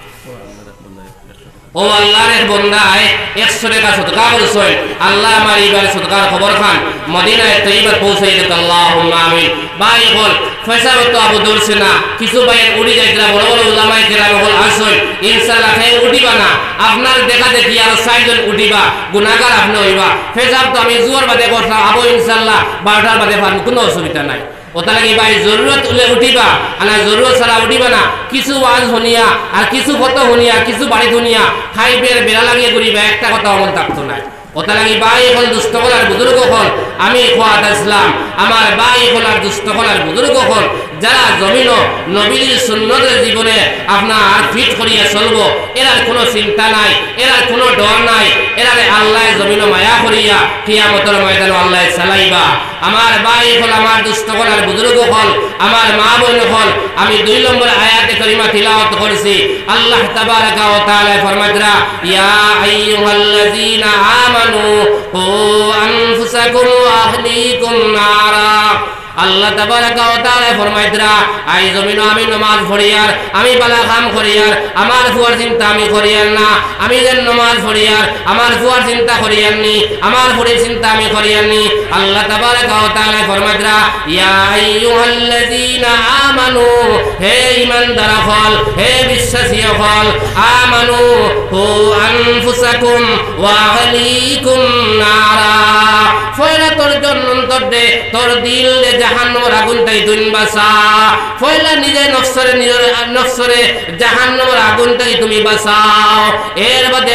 ও আল্লাহর এক বন্দায় একশো টাকা সদকা করছেন আল্লাহ আমার এইবার সদকার খবর খান মদিনায় তৈবা পৌঁছাই দিত আল্লাহুম্মা আমিন ভাই হল ফয়সাল তো আবু দৌড়ছে না কিছু ভাই উড়ি যাইতরা বড় বড় উলামায়ে কেরাম হল আসুন ইনশাআল্লাহ হে উঠিবা না আপনার দেখা দেখি আর ছয়জন উঠিবা গুনাহগার আপনি হইবা ফয়সাল তো আমি জোর বাদে করলাম আবু ইনশাআল্লাহ বারোটার বাদে পারবো কোনো অসুবিধা নাই ওটা লাগি ভাই জরুরত উলে উঠিবা আর জরুরত ছাড়া উঠিবা না কিছু ওয়াজ শুনিয়া আর কিছু কথা শুনিয়া কিছু বাড়ি শুনিয়া খাইবের বেড়া লাগিয়ে ঘুরিবা একটা কথা অমল থাকতো না ওটা লাগি ভাই হল দুষ্ট হলার বুজুর্গ হল আমি খোয়াত ইসলাম আমার ভাই হলার দুষ্ট হলার বুজুর্গ হল যারা জমিন নবীর সুন্নতের জীবনে আপনার ফিট করিয়া চলবো এরার কোনো চিন্তা নাই এরার কোনো ডর নাই এরারে আল্লাহ জমিন মায়া করিয়া কিয়ামতের ময়দানে আল্লাহ চালাইবা আমার ভাই হল আমার দুষ্ট হলার বুজুর্গ হল আমার মা বোন হল আমি দুই নম্বর আয়াতে কারিমা তিলাওয়াত করেছি আল্লাহ তাবারাকা ওয়া তাআলা ফরমাতরা ইয়া আইয়ুহাল্লাযীনা আমানু কু আনফুসাকুম ওয়া আহলিকুম নারা আল্লাহ তাবারাকা ওয়া তাআলা ফরমাইতরা আই জমিন আমি নামাজ পড়িয়ার আমি বালা কাম করিয়ার আমার ফুয়ার চিন্তা আমি করিয়ার না আমি যেন নামাজ পড়িয়ার আমার ফুয়ার চিন্তা করিয়ার নি আমার ফুয়ার চিন্তা আমি করিয়ার নি আল্লাহ তাবারাকা ওয়া তাআলা ফরমাইতরা ইয়া আইয়ুহাল্লাযীনা আমানু হে ঈমানদার হল হে বিশ্বাসী হল আমানু কু আনফুসাকুম ওয়া আহলিকুম নারা ফয়লা তোর জন্য তোর দে তোর দিল দে জাহান্নামের আগুন তাই তুই বাঁচা ফয়লা নিজে নফসরে নিজের নফসরে জাহান্নামের আগুন তাই তুমি বাঁচাও এর বাদে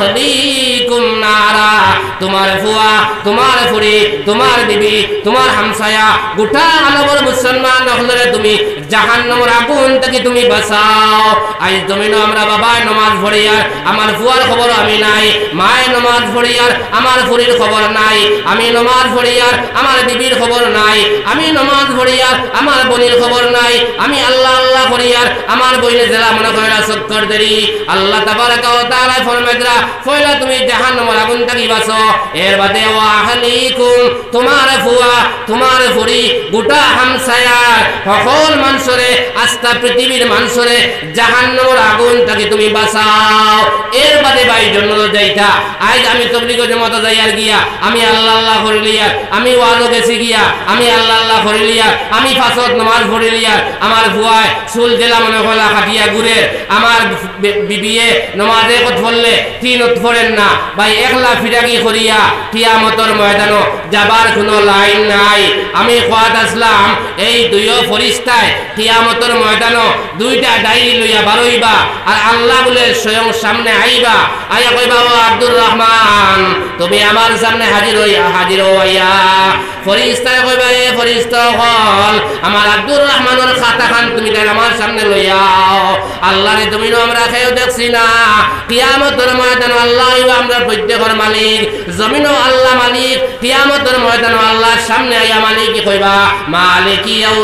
আহলিকুম নারা তোমার ফুয়া তোমার ফুরি তোমার বিবি তোমার হামসায়া গোটা আলমের মুসলমান হলরে তুমি জাহান্নামের আগুন থেকে তুমি বাঁচাও আজ জমিন আমরা বাবায় নামাজ পড়িয়ার আমার ফুয়ার খবর আমি নাই মায় নামাজ পড়িয়ার আমার ফুরির খবর নাই আমি নামাজ পড়িয়ার আমার বিবির খবর নাই আমি নামাজ পড়িয়ার আমার বোনের খবর নাই আমি আল্লাহ আল্লাহ পড়িয়ার আমার বইনে যারা মনে করে সত্তর দেরি আল্লাহ তাবারাকা ওয়া তাআলা ফরমাইতরা ফয়লা তুমি জাহান্নামের আগুন থেকে বাঁচো এর বাদে ওয়া আহলিকুম তোমার ফুয়া তোমার ফুরি গোটা হামসায়ার সকল মানুষরে আস্থা পৃথিবীর মানুষরে জাহান্নামের আগুন থেকে তুমি বাঁচাও এর বাদে ভাই জন্য যাইতা আজ আমি তবলিগ জমাত যাইয়ার গিয়া আমি আল্লাহ আল্লাহ করিলিয়ার আমি ওয়াজও গেছি গিয়া আমি আল্লাহ আল্লাহ করিলিয়ার আমি ফাঁসত নামাজ পড়িলিয়ার আমার ভুয়ায় চুল জেলা মনে করা কাটিয়া ঘুরে আমার বিবিয়ে নমাজে কত পড়লে তিন পড়েন না ভাই একলা ফিরাকি করিয়া কিয়ামতের ময়দানো যাবার কোনো লাইন নাই। আমি কোয়াত আসলাম এই দুইও ফরিস্তায় কিয়ামতের ময়দানো দুইটা ডাইরি লইয়া বারইবা আর আল্লাহ বলে স্বয়ং সামনে আইবা, আইয়া কইবা ও আব্দুর রহমান তুমি আমার সামনে হাজির হইয়া হাজির হইয়া ফরিস্তায় কইবা এ ফরিস্তা হল আমার আব্দুর রহমানের খাতা খান তুমি তাই আমার সামনে লইয়াও। আল্লাহরে তুমি আমরা খেয়েও দেখছি না, কিয়ামতের ময়দানে আল্লাহ আমরা প্রত্যেকের মালিক, জমিনও আল্লাহ মালিক, কিয়ামতের ময়দানে আল্লাহর সামনে আইয়া মালিক কইবা মালিক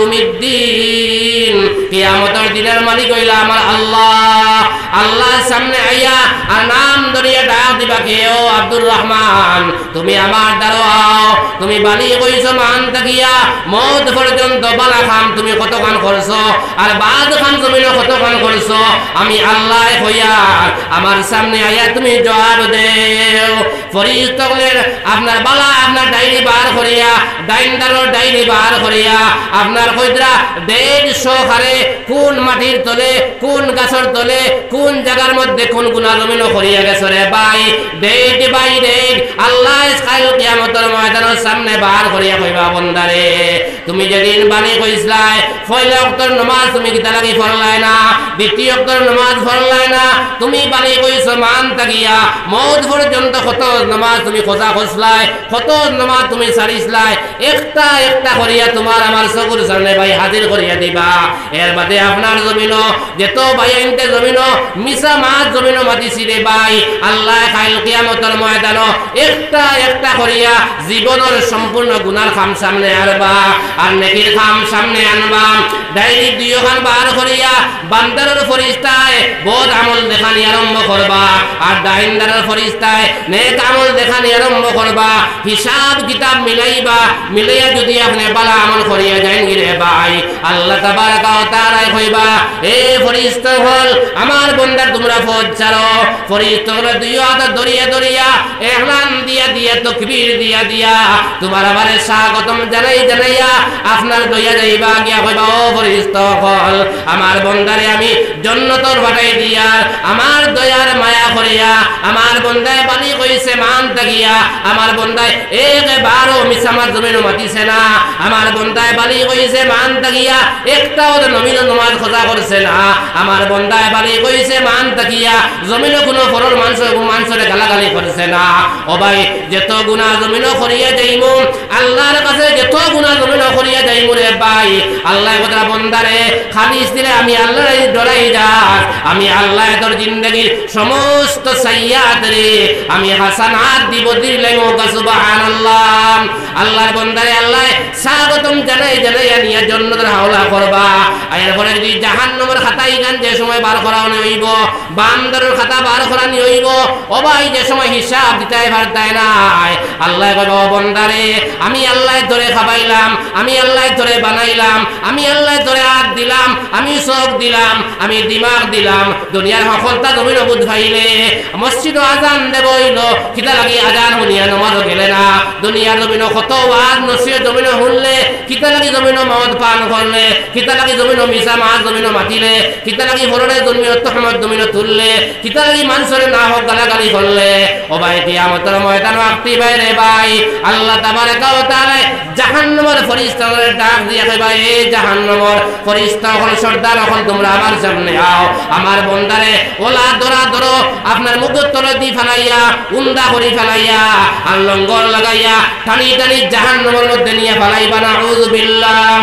ইয়াউমিদ্দিন, কিয়ামতের দিনের মালিক হইলা আমার আল্লাহ। আল্লাহর সামনে আইয়া আর নাম ধরিয়া ডাক দিবা কে ও আব্দুর রহমান তুমি আমার দাঁড়াও, তুমি বালি কইছো মান থাকিয়া মত পর্যন্ত বালা খান তুমি কত খান করছো আর বাদ খান জমিনে কত খান করছো, আমি আল্লাহ হইয়া আমার সামনে আইয়া তুমি জবাব দেও। ফরিস্তাগণের আপনার বালা আপনার ডাইরি বার করিয়া ডাইনদারর ডাইরি বার করিয়া আপনার কইদরা দেড়শো হারে কোন মাটির তলে কোন গাছের তলে কোন জায়গার মধ্যে কোন গুনাহ জমিন করিয়া গেছে রে ভাই ডেট বাই ডেট আল্লাহ কাল কিয়ামতের ময়দানের সামনে বার করিয়া কইবা বন্দারে তুমি যেদিন বাণী কইছলাই পয়লা ওয়াক্তের নামাজ তুমি কিতা লাগি পড়লাই না, দ্বিতীয় ওয়াক্তের নামাজ পড়লাই না, তুমি বাণী কইছো মান থাকিয়া মওত পর্যন্ত কত নামাজ তুমি খোঁজা করছলাই, কত নামাজ তুমি ছাড়িছলাই, একটা একটা করিয়া তোমার আমার চকুর সামনে ভাই হাজির করিয়া দিবা। এর বাদে আপনার জমিন যেত ভাই আনতে জমিন মিছা মাছ জমিন মাতিছি রে ভাই আল্লাহ কাল কিয়ামতের ময়দান একটা একটা করিয়া জীবনের সম্পূর্ণ গুনার খাম সামনে আনবা আর নেকির খাম সামনে আনবা। ডাইরি দুইখান বার করিয়া বান্দারের ফরিস্তায় বোধ আমল দেখানি আরম্ভ করবা আর ডাইনদারের ফরিস্তায় নেক আমল দেখানি আরম্ভ করবা। হিসাব কিতাব মিলাইবা, মিলাইয়া যদি আপনি বালা আমল করিয়া যান গিরে ভাই আল্লাহ তাবারাকা ওয়া তাআলা কইবা এ ফরিস্তা হল আমার বান্দা তোমরা ফজ ছাড়ো। ফরিস্তারা দুই হাত ধরিয়া ধরিয়া ইহলান দিয়া দিয়া তাকবীর দিয়া দিয়া তোমার আমারে স্বাগতম জানাই জানাইয়া আপনার দয়া যাইবা গিয়া কইবা ও ফরিস্তা হল আমার বান্দারে আমি জান্নাতর বাটাই দিয়া আমার দয়ার মায়া করিয়া আমার বান্দায় বালি কইছে মান তাকিয়া আমার বান্দায় একবারও মিছামার জমিন মাতিছে না, আমার বান্দায় বালি কইছে মান তাকিয়া একটাও নমিন নামাজ খোঁজা করছে না, আমার বান্দায় বালি কইছে মান তাকিয়া জমিনে কোনো পরর মানুষ মানুষের গালাগালি করছে না। ও ভাই যত গুনাহ জমিন করিয়া যাইমু আল্লাহর কাছে যত গুনাহ জমিন করিয়া যাইমু রে ভাই আল্লাহ কথা বান্দারে খালিস দিলে আমি আল্লাহর ডরাই যা আমি আল্লাহ তোর জিন্দেগীর সমস্ত সাইয়াত রে আমি হাসানাত দিব দিলে মোকা সুবহানাল্লাহ। আল্লাহর বান্দারে আল্লাহ স্বাগতম জানাই জানাই নিয়া জান্নাতের হাওলা করবা। এরপরে যদি জাহান্নামের খাতা ইগান যে সময় বার করানো হইব বান্দারের খাতা বার করানি হইব ও ভাই যে সময় হিসাব দিতে পারতাই নাই আল্লাহ কইবা ও বান্দারে আমি আল্লাহ ধরে খাবাইলাম, আমি আল্লাহ ধরে বানাইলাম, আমি আল্লাহ ধরে হাত দিলাম, আমি চোখ দিলাম, আমি দিমাগ দিলাম, দুনিয়ার সফলতা জমিন বুধ ভাইলে মসজিদ আজান দেব হইল কিতা লাগি আজান শুনিয়া নমাজ গেলে না, দুনিয়ার জমিন কত ওয়াজ নসিহত জমিন শুনলে কিতা লাগি জমিন মদ পান করলে, কিতা লাগি জমিন মিছা মাছ জমিন মাতিলে, কিতা লাগি ভরণে জমিন তহমত জমিন তুললে, কিতা লাগি মানুষের না হোক গালাগালি করলে ও ভাই কিয়ামতের ময়দান আক্তি বাইরে ভাই আল্লাহ তাবারাকা ওয়া তাআলা জাহান্নামের ফেরেশতাদের ডাক দিয়া কইবা এ জাহান্নামের ফেরেশতা হল সর্দার হল তোমরা আমার সামনে আও, আমার বান্দারে ওলা ধরা ধরো আপনার মুখের তলে দি ফেলাইয়া উন্দা করি ফেলাইয়া আর লঙ্গর লাগাইয়া টানি টানি জাহান্নামের মধ্যে নিয়ে ফেলাইবা নাউযু বিল্লাহ।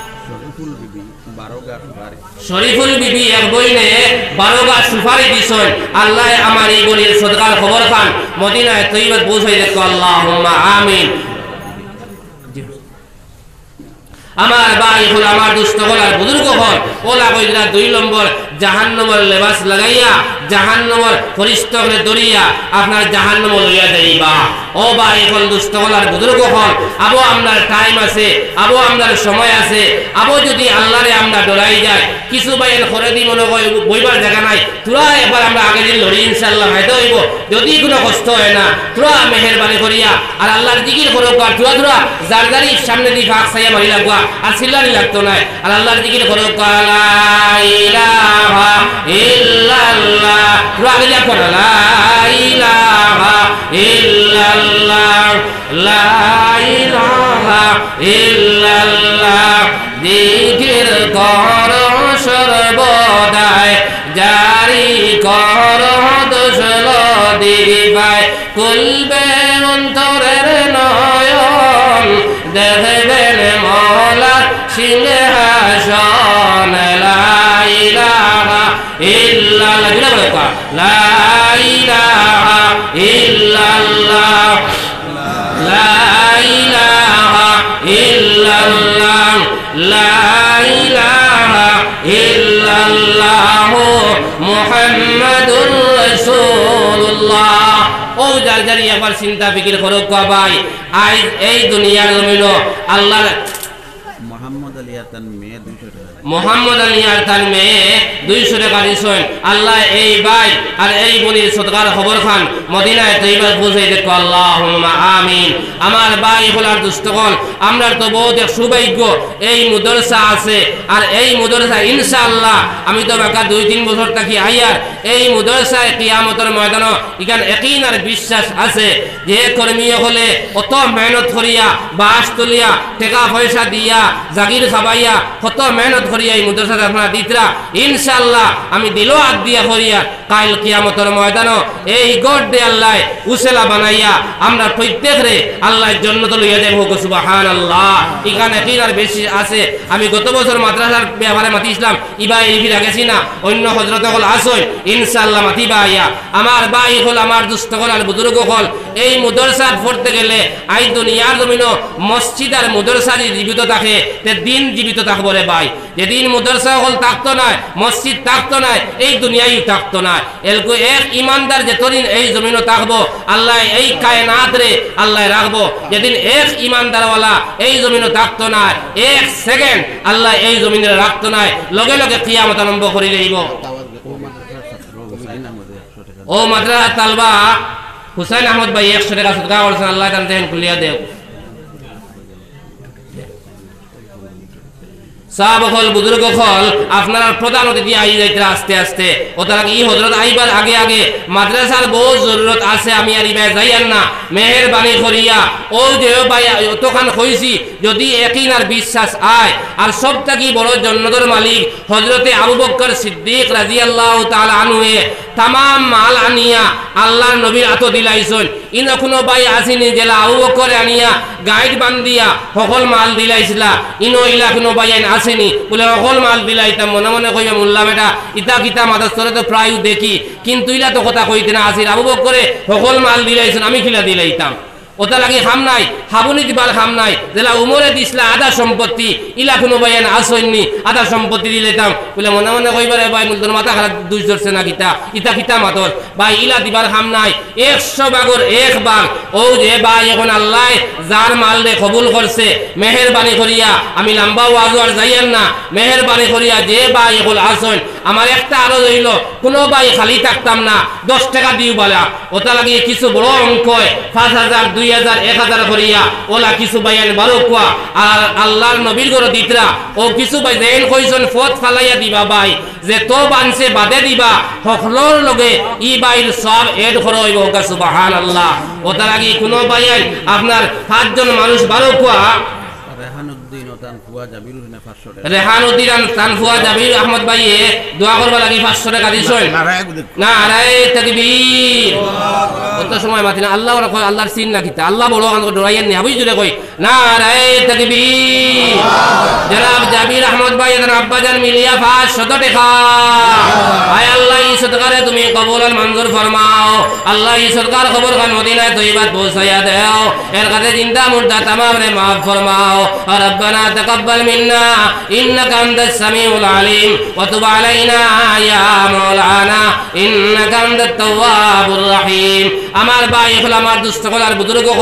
শরীফুল বিবি এক বইনে বারো গাছ সুপারি দিছেন আল্লাহ আমার এই গলির সদকার খবর খান মদিনায় তৈয়বা পৌঁছাই দেখো আল্লাহুম্মা আমিন। আমার ভাই হল আমার দুষ্ট গলার বুজুর্গ হল ওলা কইরা দুই নম্বর জাহান্নামের লেবাস লাগাইয়া জাহান্নামের ফরিস্তাকে দরিয়া আপনার জাহান্নাম লইয়া যাইবা। ও ভাই হল দুষ্ট গলার বুজুর্গ হল আবো আমরার টাইম আছে, আবো আমরার সময় আছে, আবো যদি আল্লাহরে আমরা ডরাই যায় কিছু ভাইয়ের ঘরে দি মনে হয় বইবার জায়গা নাই তোরা এবার আমরা আগের দিন লড়ি ইনশাআল্লাহ হয়তো হইব যদি কোনো কষ্ট হয় না তোরা মেহেরবানি করিয়া আর আল্লাহর জিকির করো আর তোরা তোরা যার যারই সামনে দিয়ে ফাঁক চাইয়া মারি লাগবা আর সিল্লানি লাগতো না আর আল্লাহর জিকির করো লা ইলাহা ইলাহা ইল্লাল্লাহ রাগিয়া কর লা ইলাহা ইল্লাল্লাহ লা ইলাহা ইল্লাল্লাহ জিকির কর সর্বদাই জারি কর দোষল দিবাই কুলবে অন্তরের নয়ন দেখবেন মওলা সিংহাসন লা ইলাহা ইল্লাল্লাহ লা ইলাহা ইল্লাল্লাহ লা ইলাহা ইল্লাল্লাহ লা ইলাহা ইল্লাল্লাহ মুহাম্মাদুর রাসূলুল্লাহ। ও যার যার একবার চিন্তা ফিকির করো ভাই, আজ এই দুনিয়ার জমিন আল্লাহ মোহাম্মদ আলী আর তার মেয়ে দুইশো টাকা মোহাম্মদ আলী আর তার মেয়ে দুইশো টাকা দিয়েছেন। আল্লাহ এই ভাই আর এই বোনের সদকার খবর খান মদিনায় তৈবার পৌঁছে দেখো আল্লাহুম্মা আমিন। আমার ভাই হলার দুষ্টকল আমরা তো বহুত এক সৌভাগ্য এই মাদ্রাসা আছে, আর এই মাদ্রাসা ইনশাআল্লাহ আমি তো বাকা দুই তিন বছর থাকি আইয়ার এই মাদ্রাসায় কিয়ামতের ময়দানে এখানে ইয়াকিন আর বিশ্বাস আছে যে কর্মী হলে অত মেহনত করিয়া বাস তুলিয়া টাকা পয়সা দিয়া জাগির খাবাইয়া কত মেহনত করিয়া এই মাদ্রাসাতে আপনারা দিতরা ইনশাআল্লাহ আমি দিল হাত দিয়া করিয়া কাল কিয়ামতের ময়দানে এই গড় দে আল্লাহ উসেলা বানাইয়া আমরা প্রত্যেকরে আল্লাহ জান্নাতে লইয়া যাবো সুবহানাল্লাহ। এখানে ইয়াকিন আর বেশি আছে। আমি গত বছর মাদ্রাসার ব্যাপারে মাতি ইসলাম ইবা এই ফিরা গেছি না, অন্য হযরত হল আসল ইনশাআল্লাহ মাতিবা আইয়া আমার ভাই হল আমার দুস্থ হল আর বুজুর্গ হল এই মাদ্রাসা পড়তে গেলে আই দুনিয়ার জমিন মসজিদ আর মাদ্রাসা যদি জীবিত থাকে তে দিন জীবিত থাকবো রে ভাই। যেদিন মাদ্রাসা হল থাকতো না, মসজিদ থাকতো না, এই দুনিয়ায় থাকতো না। এলকো এক ইমানদার যেতদিন এই জমিনও থাকবো আল্লাহ এই কায়নাত রে আল্লাহ রাখবো। যেদিন এক ইমানদারওয়ালা এই জমিনও থাকতো না, এক সেকেন্ড আল্লাহ এই জমিনে রাখতো না, লগে লগে কিয়ামত আরম্ভ করে লইব। ও মাদ্রাসা তালবা হুসাইন আহমদ ভাই একশো টাকা সদকা করছেন, আল্লাহ তাআলা দেন কুলিয়া দেও। সাহাব হল বুজুর্গ হল আপনারা প্রধান অতিথি আই যাইতে আস্তে আস্তে ও তারা ই হযরত আইবার আগে আগে মাদ্রাসার বহু জরুরত আছে, আমি আর ইবাই যাইয়ান না মেহেরবানি করিয়া ও যে ভাই অতখান হইছি যদি ইয়াকিন আর বিশ্বাস আয় আর সবথেকে বড় জান্নাতের মালিক হযরতে আবু বকর সিদ্দিক রাদিয়াল্লাহু তাআলা আনহু তামাম মাল আনিয়া আল্লাহর নবীর আতো দিলাইছেন। ইন কোনো ভাই আসেনি জেলা আবু বকর আনিয়া গাইড বান্দিয়া সকল মাল দিলাইছিলা, ইনো ইলা কোনো ভাই আসেনি বলে সকল মাল দিলাইতাম। মনে মনে কইবে মোল্লা বেটা ইতা কিতা মাদ্রাসারে তো প্রায় দেখি, কিন্তু ইলা তো কথা কইতে না আসির আবু বকরে সকল মাল দিলাইছেন আমি খিলা দিলাইতাম। ওটা লাগে খাম নাই হাবুনি দিবার খাম নাই জেলা উমরে দিসলা আধা সম্পত্তি ইলা কোনো ভাইয়ান আসেননি আধা সম্পত্তি দিলেতাম বলে মনে মনে কইবারে ভাই মুলতর মাথা খারাপ দুই ধরছে না কিতা ইতা কিতা মাতর ভাই ইলা দিবার খাম নাই একশো বাগর এক বাগ। ও যে ভাই এখন আল্লাহ যার মাল রে কবুল করছে মেহেরবানি করিয়া আমি লম্বা ওয়াজ আর যাইয়েন না, মেহেরবানি করিয়া যে ভাই এখন আসেন আমার একটা আরো রইল কোনো ভাই খালি থাকতাম না দশ টাকা দিও বলা ওটা লাগিয়ে কিছু বড় অঙ্ক পাঁচ হাজার দুই হাজার এক হাজার করিয়া ওলা কিছু বাইয়ান বারো কুয়া আর আল্লাহর নবীর গরো দিতরা ও কিছু ভাই যেন কইছেন ফত ফালাইয়া দিবা ভাই যে তো বানছে বাদে দিবা সকলের লগে ই বাইর সব এড করো হইব সুবহানাল্লাহ। ওটা লাগিয়ে কোনো বাইয়ান আপনার পাঁচজন মানুষ বারো কুয়া রেহানুদ্দিন তানফুয়া জাবির আহমদ ভাইয়ে দোয়া করবা লাগি পাঁচশো টাকা দিছেন। নারায়ে তাকবীর কত সময় মাতি না আল্লাহ ওরা কয় আল্লাহর সিন না কিতা আল্লাহ বড় গান ডরাইয়েন নি আবুই জুড়ে কই নারায়ে তাকবীর। জনাব জাবির আহমদ ভাই এর আব্বা জান মিলিয়া পাঁচশো টাকা আয় আল্লাহ এই সদকারে তুমি কবুল আর মঞ্জুর ফরমাও। আল্লাহ এই সদকার খবর খান মদিনায় তৈবাত পৌঁছাইয়া দাও, এর কাছে চিন্তা মুর্দা তামাম রে মাফ ফরমাও। ربنا تقبل منا إنك أنت السميع العليم وتب علينا يا مولانا إنك أنت التواب الرحيم। আমার ভাই হল আমার দুস্থ হল আর বুজুর্গ হল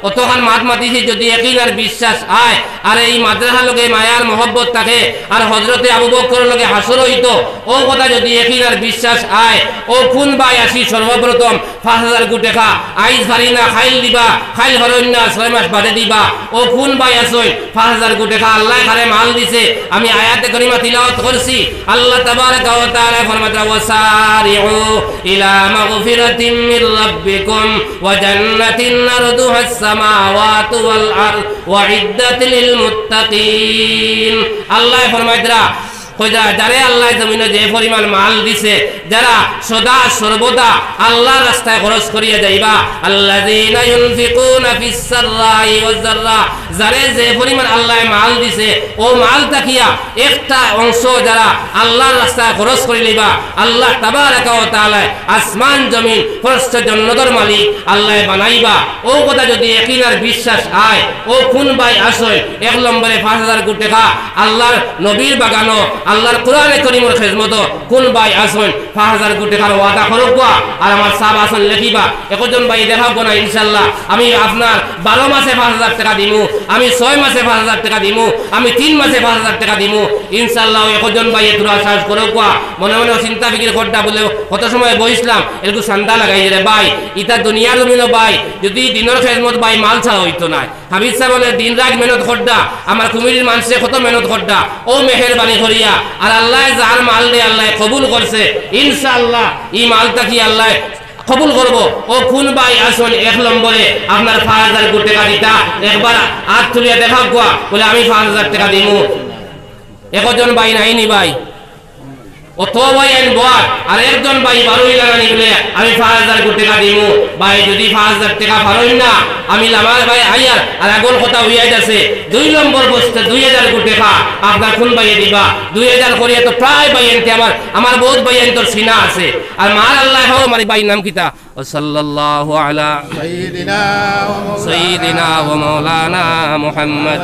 অতখান মাত মাতিছি যদি একই আর বিশ্বাস আয় আর এই মাদ্রাসার লগে মায়ার মহব্বত থাকে আর হজরতে আবু বকরের লগে হাসর হইতো ও কথা যদি একই আর বিশ্বাস আয় ও কোন বাই আসি সর্বপ্রথম পাঁচ হাজার কোটি টাকা আইজ ভারি না খাইল দিবা খাইল হরণ না ছয় মাস বাদে দিবা ও কোন বাই আসই পাঁচ হাজার কোটি টাকা আল্লাহ খারে মাল দিছে আমি আয়াতে করিমা তিলাওয়াত করছি আল্লাহ তাবারাকা ওয়া তাআলা ফরমাতা ওয়াসারিউ ইলা মাগফিরাতিম মির রাব্বিকুম ওয়া জান্নাতিন আরদুহাস সামাওয়াতু ওয়াল আরদ ওয়া ইদ্দাতিল লিল মুত্তাকিন আল্লাহ ফরমাইতরা কইরা যারে আল্লাহ জমিনে যে পরিমাণ মাল দিছে যারা সদা সর্বদা আল্লাহর রাস্তায় খরচ করিয়া যাইবা আল্লাযীনা ইউনফিকুনা ফিস সাররাই ওয়াজ যাররা যারে যে পরিমাণ আল্লাহ মাল দিছে ও মাল তাকিয়া একটা অংশ যারা আল্লাহর রাস্তায় খরচ করি লইবা আল্লাহ তাবারাকা ওয়া তাআলা আসমান জমিন ফরস্ত জান্নাতের মালিক আল্লাহ বানাইবা ও কথা যদি একইনার বিশ্বাস আয় ও কোন ভাই আসয় এক নম্বরে পাঁচ হাজার কোটি টাকা আল্লাহর নবীর বাগানো আল্লাহর কোরআনে করিমের খিদমত কোন ভাই আসুন পাঁচ হাজার কোটি টাকার ওয়াদা করব আর আমার সাব আসুন লিখিবা একজন ভাই দেখাবো না ইনশাআল্লাহ আমি আপনার বারো মাসে পাঁচ হাজার টাকা দিমু আমি ছয় মাসে পাঁচ হাজার টাকা দিমু আমি তিন মাসে পাঁচ হাজার টাকা দিমু ইনশাআল্লাহ একজন ভাই তোরা সাহস করব মনে মনে চিন্তা ফিকির করটা বলে কত সময় বইছিলাম একটু শান্তা লাগাই রে ভাই ইটা দুনিয়ার জমিন ভাই যদি দিনের খিদমত ভাই মাল ছাড়া হইতো না হাবিব সাহেব বলে দিন রাত মেহনত করডা আমার কুমিরির মানুষে কত মেহনত করডা ও মেহেরবানি করিয়া আর আল্লাহ যার মাল দিয়ে আল্লাহ কবুল করছে ইনশাআল্লাহ এই মালটা কি আল্লাহ কবুল করব ও কোন ভাই আসুন এক নম্বরে আপনার পাঁচ হাজার কোটি টাকা দিতা একবার হাত তুলিয়া দেখা গোয়া বলে আমি পাঁচ হাজার টাকা দিব একজন ভাই নাইনি ভাই অত ভাই আইন বল আর একজন ভাই বারোই লাগানি বলে আমি পাঁচ হাজার কোটি টাকা দিব ভাই যদি পাঁচ হাজার টাকা পারই না আমি আমার ভাই আইয়ার আর আগল কথা হইয়া যাচ্ছে দুই নম্বর বসতে দুই হাজার কোটি টাকা আপনার কোন ভাইয়ে দিবা দুই হাজার করিয়া তো প্রায় ভাই আনতে আমার আমার বহুত ভাই আন তোর সিনা আছে আর মার আল্লাহ হোক আমার ভাই নাম কিতা সাল্লাল্লাহু আলা সাইয়্যিদিনা সাইয়্যিদিনা ওয়া মাওলানা মুহাম্মদ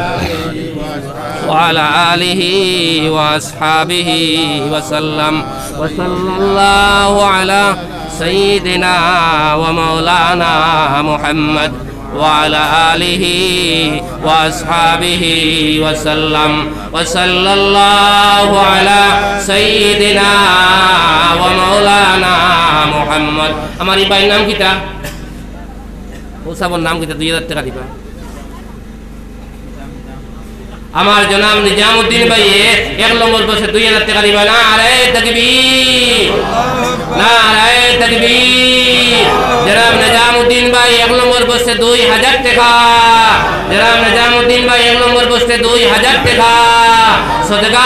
وعلى آله وأصحابه وسلم وصلى الله على سيدنا ومولانا محمد وعلى آله وأصحابه وسلم وصلى الله على سيدنا ومولانا محمد हमारी भाई नाम किता वो सब नाम किता दुई हजार টাকা দিবা আমার জনাব নিজামউদ্দিন ভাই এক নম্বর বসে দুই হাজার টাকা দিবা না আরে তাকবীর না আরে তাকবীর জনাব নিজামউদ্দিন ভাই এক নম্বর বসে দুই হাজার টাকা জনাব নিজামউদ্দিন ভাই এক নম্বর বসে দুই হাজার টাকা সদকা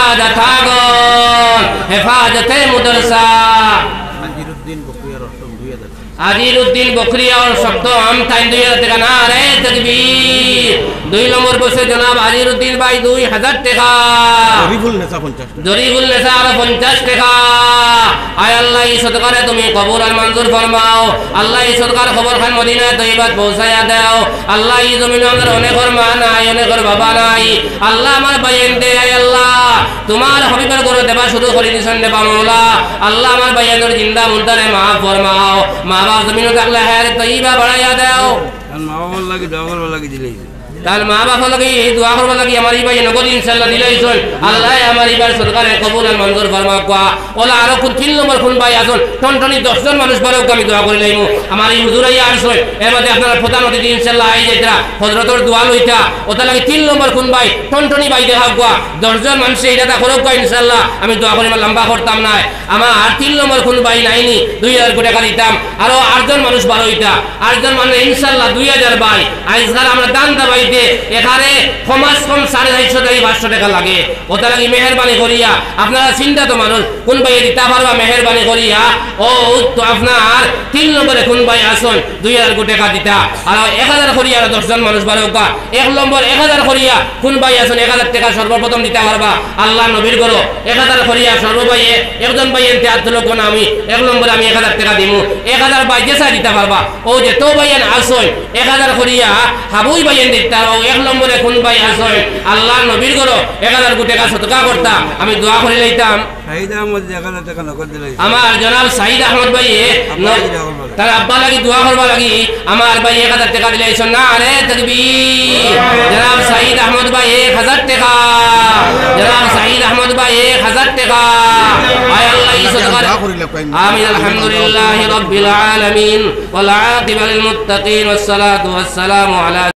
দাতাগণ হেফাজতে মাদ্রাসা আজিরউদ্দিন বকরিয়া রসম দুই হাজার আজিরউদ্দিন বকরিয়া और শব্দ हम তাই দুই হাজার টাকা না আরে তাকবীর দুই নম্বর বসে জনাব আজিরউদ্দিন ভাই দুই হাজার টাকা জরিবুল নেসা পঞ্চাশ জরিবুল নেসা আর পঞ্চাশ টাকা আয় আল্লাহ এই সদকারে তুমি কবুল আর মঞ্জুর ফরমাও আল্লাহ এই সদকার খবর খান মদিনা তৈয়বাত পৌঁছায়া দাও আল্লাহ এই জমিনে আমাদের অনেকের মা নাই অনেকের বাবা নাই আল্লাহ আমার বাইন দে আয় আল্লাহ তোমার হবিবের করে দেবা শুরু করে দিছেন দেবা মাওলা আল্লাহ আমার বাইনের জিন্দা মুর্দারে মাফ ফরমাও মা বাবা জমিনে থাকলে হায়াত তৈয়বা বাড়ায়া দাও মা বাবার লাগি দোয়া করবার লাগি দিলেই তার মা বাবা লাগি দোয়া করবার লাগি আমার ভাই নগদ ইনশাআল্লাহ দিলাইছন আল্লাহ আমার ইবার সরকারে কবুল আর মঞ্জুর ফরমাও কোয়া ওলা আর কোন তিন নম্বর কোন ভাই আসুন টনটনি দশ জন মানুষ বারো আমি দোয়া করে লাইমু আমার এই হুজুরাইয়া আসুন এর মধ্যে আপনারা প্রধান অতিথি ইনশাআল্লাহ আই যাইতা হযরতর দোয়া লইতা ওটা লাগি তিন নম্বর কোন ভাই টনটনি ভাই দেখা কোয়া দশ জন মানুষ এইটা করব কোয়া ইনশাআল্লাহ আমি দোয়া করে লম্বা করতাম না আমার আর তিন নম্বর কোন ভাই নাইনি দুই হাজার কোটি টাকা দিতাম আর আটজন মানুষ বারো হইতা আটজন মানুষ ইনশাআল্লাহ দুই হাজার ভাই আজকাল আমরা দান দাবাই এখানে কমাস কম সাড়ে চারশো থেকে পাঁচশো টাকা লাগে ওটা লাগে মেহরবানি করিয়া আপনারা চিন্তা তো মানুষ কোন ভাই দিতে পারবা মেহরবানি করিয়া ও তো আপনার তিন নম্বরে কোন ভাই আসুন দুই হাজার কোটি টাকা দিতা আর এক হাজার করিয়া দশজন মানুষ বারোকা এক নম্বর এক হাজার করিয়া কোন ভাই আসুন এক হাজার টাকা সর্বপ্রথম দিতে পারবা আল্লাহ নবীর করো এক হাজার করিয়া সর্বভাইয়ে একজন ভাই এনতে আট লোক আমি এক নম্বরে আমি এক হাজার টাকা দিমু এক হাজার ভাই যেসা দিতে পারবা ও যে তো ভাইয়েন আসুন এক হাজার করিয়া হাবুই ভাইয়েন দিতে ও এক নম্বরে কোন ভাই আসয় আল্লাহ নবীর করো এক হাজার কোটি টাকা সদকা করতাম আমি দোয়া করে লইতাম শাহিদ আহমদ এক হাজার টাকা নগদ দিলে আমার জনাব সাইদ আহমদ ভাই তার আব্বা লাগি দোয়া করবা লাগি আমার ভাই এক হাজার টাকা দিলে না আরে তাকবীর জনাব সাইদ আহমদ ভাই এক হাজার টাকা জনাব সাইদ আহমদ ভাই এক হাজার টাকা আয় আল্লাহ এই সদকা আমিন আলহামদুলিল্লাহি রাব্বিল আলামিন ওয়াল আকিবাতুল মুত্তাকিন ওয়াস সালাতু ওয়াস সালামু আলা